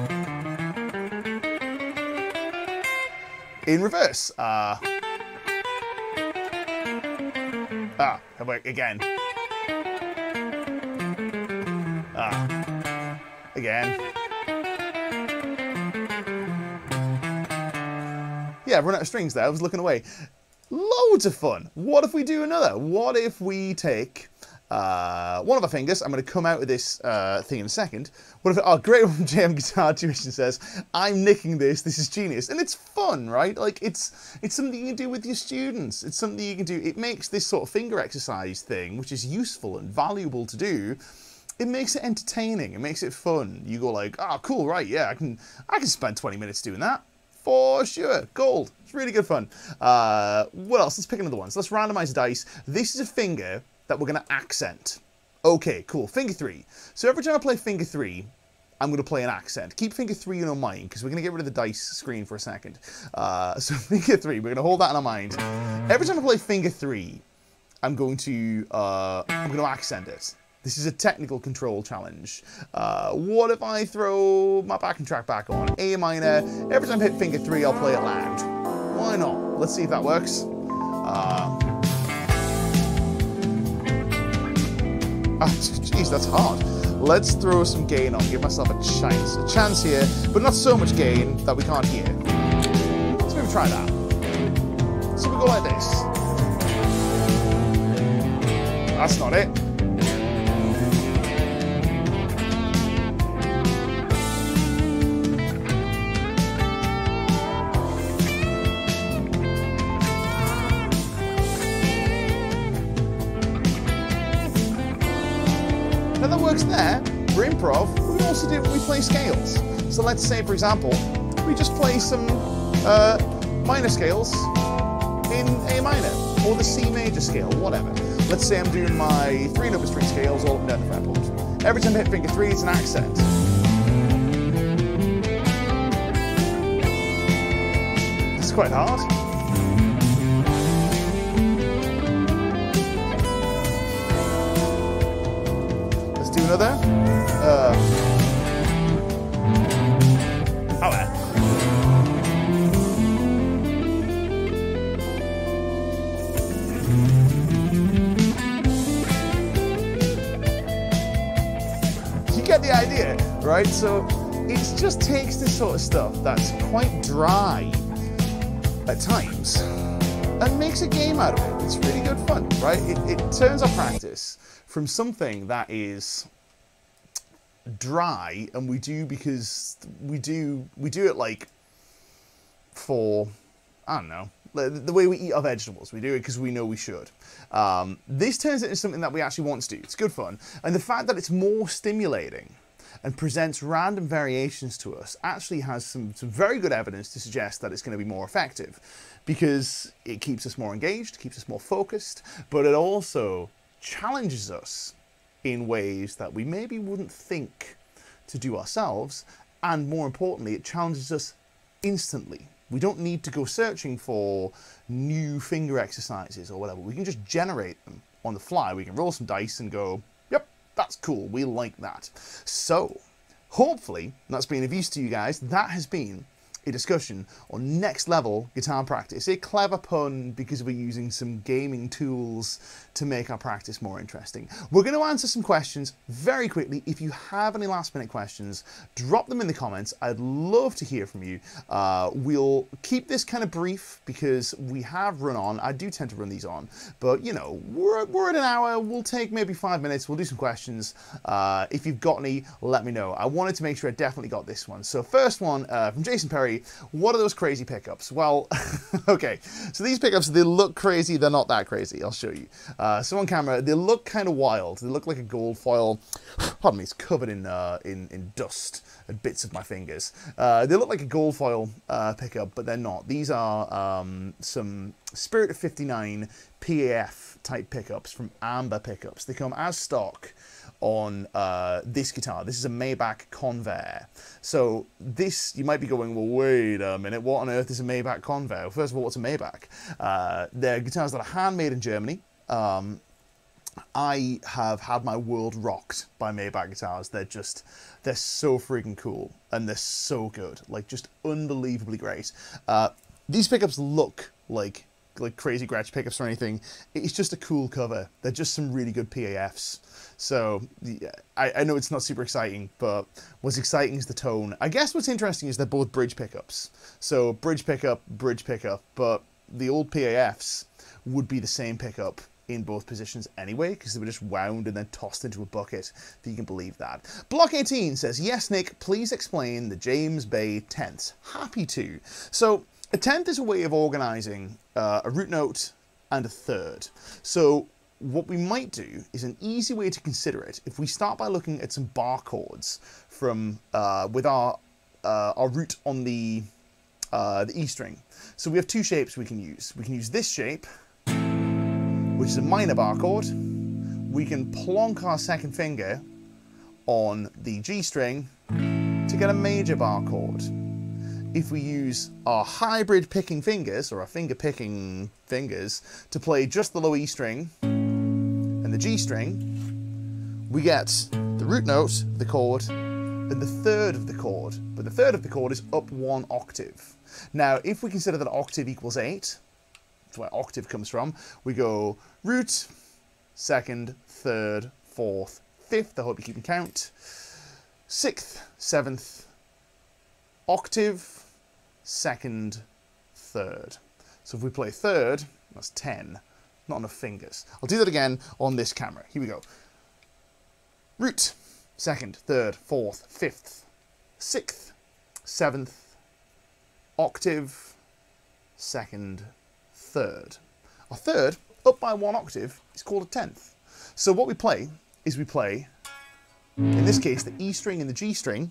In reverse. Uh... Ah, again. Ah, again. Yeah, I've run out of strings there. I was looking away. Loads of fun. What if we do another? What if we take uh, one of our fingers? I'm going to come out of this uh, thing in a second. What if? Oh, great one. J M Guitar Tuition says, "I'm nicking this. This is genius," and it's fun, right? Like it's it's something you can do with your students. It's something you can do. It makes this sort of finger exercise thing, which is useful and valuable to do. It makes it entertaining. It makes it fun. You go like, "Oh, cool, right? Yeah, I can I can spend twenty minutes doing that." For sure. Gold. It's really good fun. Uh, what else? Let's pick another one. So let's randomize the dice. This is a finger that we're going to accent. Okay, cool. Finger three. So every time I play finger three, I'm going to play an accent. Keep finger three in our mind, because we're going to get rid of the dice screen for a second. Uh, so finger three, we're going to hold that in our mind. Every time I play finger three, I'm going to, uh, I'm going to accent it. This is a technical control challenge. Uh, what if I throw my backing track back on? A minor. Every time I hit finger three, I'll play it loud. Why not? Let's see if that works. Uh, oh, geez, that's hard. Let's throw some gain on. Give myself a chance. A chance here, but not so much gain that we can't hear. So maybe try that. So we go like this. That's not it. And that works there. For improv, we can also do it when we play scales. So let's say, for example, we just play some uh, minor scales in A minor, or the C major scale, whatever. Let's say I'm doing my three number string scales all up and down the fretboard. Every time I hit finger three, it's an accent. It's quite hard. Do another. Uh, oh, there. You get the idea, right? So it just takes this sort of stuff that's quite dry at times and makes a game out of it. It's really good fun, right? It, it turns our practice from something that is dry, and we do because we do we do it like for, I don't know, the, the way we eat our vegetables. We do it because we know we should. Um, this turns it into something that we actually want to do. It's good fun, and the fact that it's more stimulating and presents random variations to us actually has some, some very good evidence to suggest that it's going to be more effective, because it keeps us more engaged, keeps us more focused, but it also challenges us in ways that we maybe wouldn't think to do ourselves, and more importantly, it challenges us instantly. We don't need to go searching for new finger exercises or whatever. We can just generate them on the fly. We can roll some dice and go, yep, that's cool, we like that. So, hopefully, that's been of use to you guys. That has been a discussion on next level guitar practice. A clever pun because we're using some gaming tools to make our practice more interesting. We're going to answer some questions very quickly. If you have any last minute questions, drop them in the comments. I'd love to hear from you. Uh, we'll keep this kind of brief because we have run on. I do tend to run these on, but you know, we're, we're at an hour. We'll take maybe five minutes. We'll do some questions. Uh, if you've got any, let me know. I wanted to make sure I definitely got this one. So first one uh, from Jason Perry. say, what are those crazy pickups? Well, okay, so these pickups, they look crazy, they're not that crazy, I'll show you. Uh, so on camera, they look kind of wild. They look like a gold foil, pardon me, it's covered in, uh, in, in dust and bits of my fingers. Uh, they look like a gold foil uh, pickup, but they're not. These are um, some Spirit of fifty-nine P A F type pickups from Amber Pickups. They come as stock on uh, this guitar. This is a Maybach Convair. So this, you might be going, well, wait a minute, what on earth is a Maybach Convair? Well, first of all, what's a Maybach? Uh, they're guitars that are handmade in Germany. Um, I have had my world rocked by Maybach guitars. They're just, they're so freaking cool, and they're so good, like just unbelievably great. Uh, these pickups look like like crazy Gretsch pickups or anything. It's just a cool cover. They're just some really good P A Fs. So yeah, I, I know it's not super exciting, but what's exciting is the tone. I guess what's interesting is they're both bridge pickups. So bridge pickup, bridge pickup, but the old P A Fs would be the same pickup in both positions anyway, because they were just wound and then tossed into a bucket, if you can believe that. Block eighteen says, yes, Nick, please explain the James Bay tenths. Happy to. So a tenth is a way of organizing uh, a root note and a third. So what we might do is an easy way to consider it, if we start by looking at some bar chords from, uh, with our, uh, our root on the, uh, the E string. So we have two shapes we can use. We can use this shape, which is a minor bar chord. We can plonk our second finger on the G string to get a major bar chord. If we use our hybrid picking fingers, or our finger picking fingers, to play just the low E string and the G string, we get the root note of the chord and the third of the chord. But the third of the chord is up one octave. Now, if we consider that octave equals eight, that's where octave comes from, we go root, second, third, fourth, fifth, I hope you're keeping count, sixth, seventh, octave, second, third. So if we play third, that's ten, not enough fingers. I'll do that again on this camera. Here we go. Root, second, third, fourth, fifth, sixth, seventh, octave, second, third. Our third, up by one octave, is called a tenth. So what we play is we play, in this case, the E string and the G string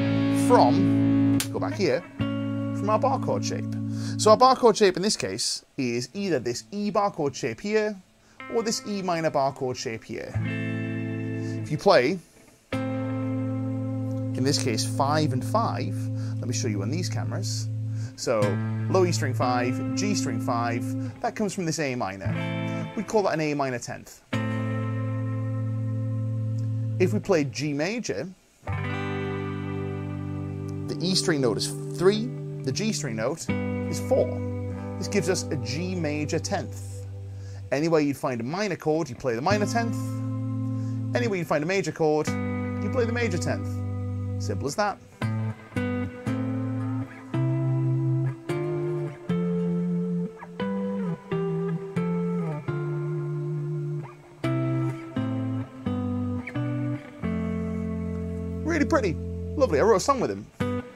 from, go back here, from our bar chord shape. So our bar chord shape in this case is either this E bar chord shape here, or this E minor bar chord shape here. If you play, in this case, five and five, let me show you on these cameras. So low E string five, G string five, that comes from this A minor. We'd call that an A minor tenth. If we play G major, the E string note is three, the G string note is four. This gives us a G major tenth. Anywhere you'd find a minor chord, you play the minor tenth. Anywhere you'd find a major chord, you play the major tenth. Simple as that. Really pretty. Lovely. I wrote a song with him.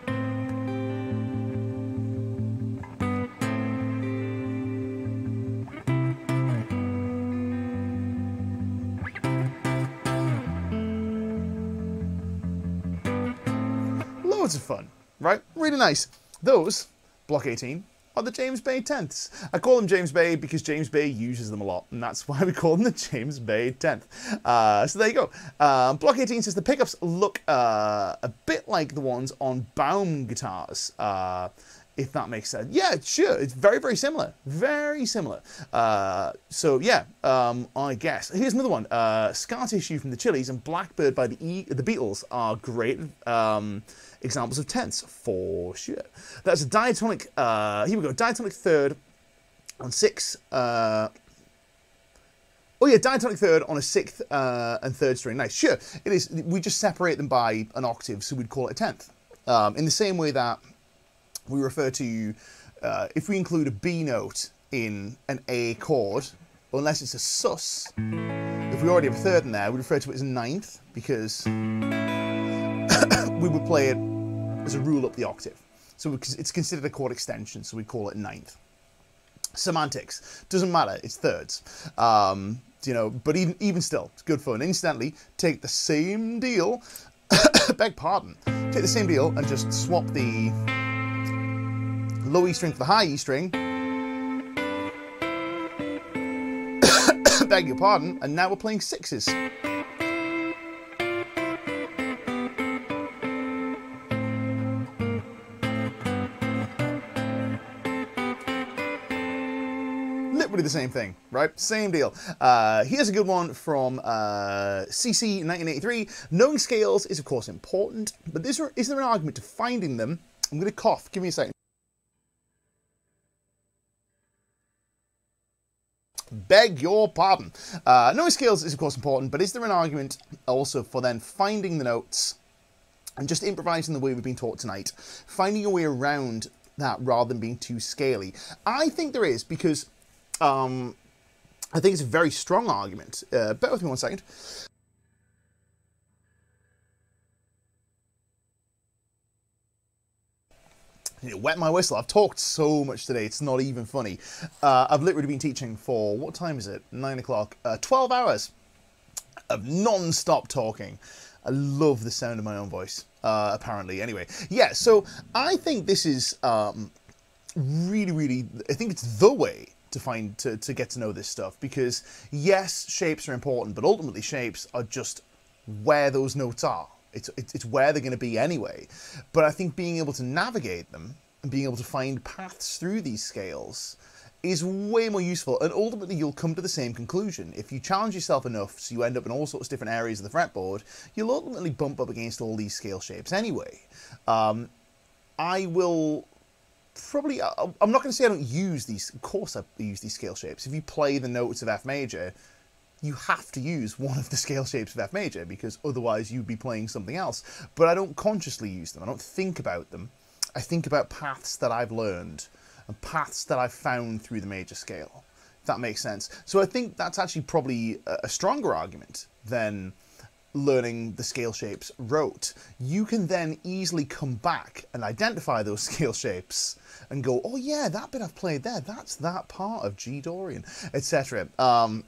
Loads of fun, right? Really nice. Those, block eighteen, are the James Bay tenths. I call them James Bay because James Bay uses them a lot, and that's why we call them the James Bay tenth. Uh, so there you go. Uh, block eighteen says the pickups look uh, a bit like the ones on Baum guitars, uh, if that makes sense. Yeah, sure. It's very, very similar. Very similar. Uh, so yeah, um, I guess. Here's another one. Uh, Scar Tissue from the Chili's and Blackbird by the, e the Beatles are great um, examples of tenths, for sure. That's a diatonic, uh, here we go, diatonic third on six, uh, oh yeah, diatonic third on a sixth uh, and third string. Nice, sure, it is. We just separate them by an octave, so we'd call it a tenth. Um, in the same way that we refer to, uh, if we include a B note in an A chord, unless it's a sus, if we already have a third in there, we refer to it as a ninth, because we would play it as a rule up the octave. so it's considered a chord extension, so we call it ninth. Semantics, doesn't matter, it's thirds. Um, you know, but even, even still, it's good fun. Incidentally, take the same deal, beg pardon, take the same deal and just swap the low E string for the high E string, beg your pardon, and now we're playing sixes. Literally the same thing, right? Same deal. Uh, here's a good one from uh, C C nineteen eighty-three. Knowing scales is of course important, but is there, is there an argument to finding them? I'm going to cough. Give me a second. Beg your pardon. Uh, knowing scales is of course important, but is there an argument also for then finding the notes and just improvising the way we've been taught tonight, finding a way around that rather than being too scaly? I think there is, because um, I think it's a very strong argument. Uh, bear with me one second. You know, wet my whistle. I've talked so much today, it's not even funny. Uh, I've literally been teaching for, what time is it? Nine o'clock. Uh, twelve hours of non-stop talking. I love the sound of my own voice, uh, apparently. Anyway, yeah, so I think this is um, really, really, I think it's the way to find, to, to get to know this stuff, because yes, shapes are important, but ultimately shapes are just where those notes are. It's, it's where they're going to be anyway. But I think being able to navigate them and being able to find paths through these scales is way more useful. And ultimately, you'll come to the same conclusion. If you challenge yourself enough so you end up in all sorts of different areas of the fretboard, you'll ultimately bump up against all these scale shapes anyway. Um, I will probably... I'm not going to say I don't use these. Of course I use these scale shapes. If you play the notes of F major, you have to use one of the scale shapes of F major, because otherwise you'd be playing something else. But I don't consciously use them. I don't think about them. I think about paths that I've learned and paths that I've found through the major scale, if that makes sense. So I think that's actually probably a stronger argument than learning the scale shapes rote. You can then easily come back and identify those scale shapes and go, oh yeah, that bit I've played there, that's that part of G Dorian, et cetera. Um,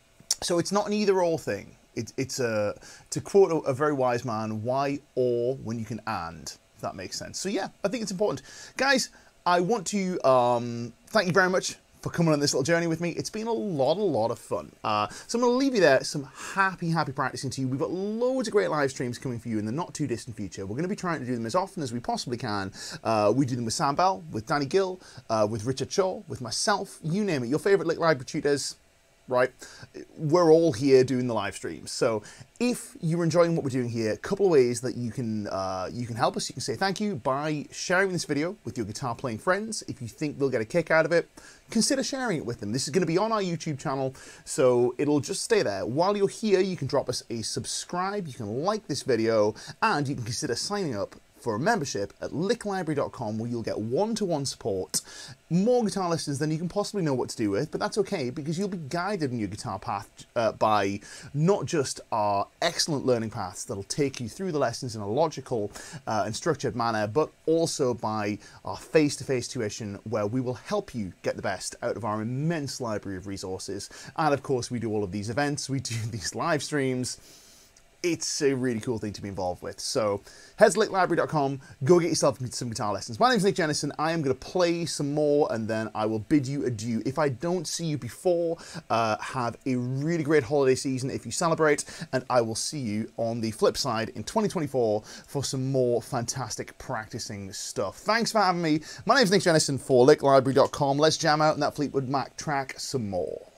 So it's not an either-or thing. It, it's a, to quote a, a very wise man, why or when you can and, if that makes sense. So yeah, I think it's important. Guys, I want to um, thank you very much for coming on this little journey with me. It's been a lot, a lot of fun. Uh, so I'm going to leave you there, some happy, happy practicing to you. We've got loads of great live streams coming for you in the not too distant future. We're going to be trying to do them as often as we possibly can. Uh, we do them with Sam Bell, with Danny Gill, uh, with Richard Shaw, with myself, you name it. Your favourite Lick Library tutors, right? We're all here doing the live streams. So if you're enjoying what we're doing here, a couple of ways that you can uh, you can help us. You can say thank you by sharing this video with your guitar playing friends. If you think they'll get a kick out of it, consider sharing it with them. This is going to be on our YouTube channel, so it'll just stay there. While you're here, you can drop us a subscribe, you can like this video, and you can consider signing up for a membership at lick library dot com, where you'll get one-to-one support, more guitar lessons than you can possibly know what to do with, but that's okay, because you'll be guided in your guitar path uh, by not just our excellent learning paths that'll take you through the lessons in a logical uh, and structured manner, but also by our face-to-face tuition, where we will help you get the best out of our immense library of resources. And of course, we do all of these events, we do these live streams. It's a really cool thing to be involved with. So head to lick library dot com, go get yourself some guitar lessons. My name's Nick Jennison. I am going to play some more, and then I will bid you adieu. If I don't see you before, uh, have a really great holiday season if you celebrate, and I will see you on the flip side in twenty twenty-four for some more fantastic practicing stuff. Thanks for having me. My name's Nick Jennison for lick library dot com. Let's jam out in that Fleetwood Mac track some more.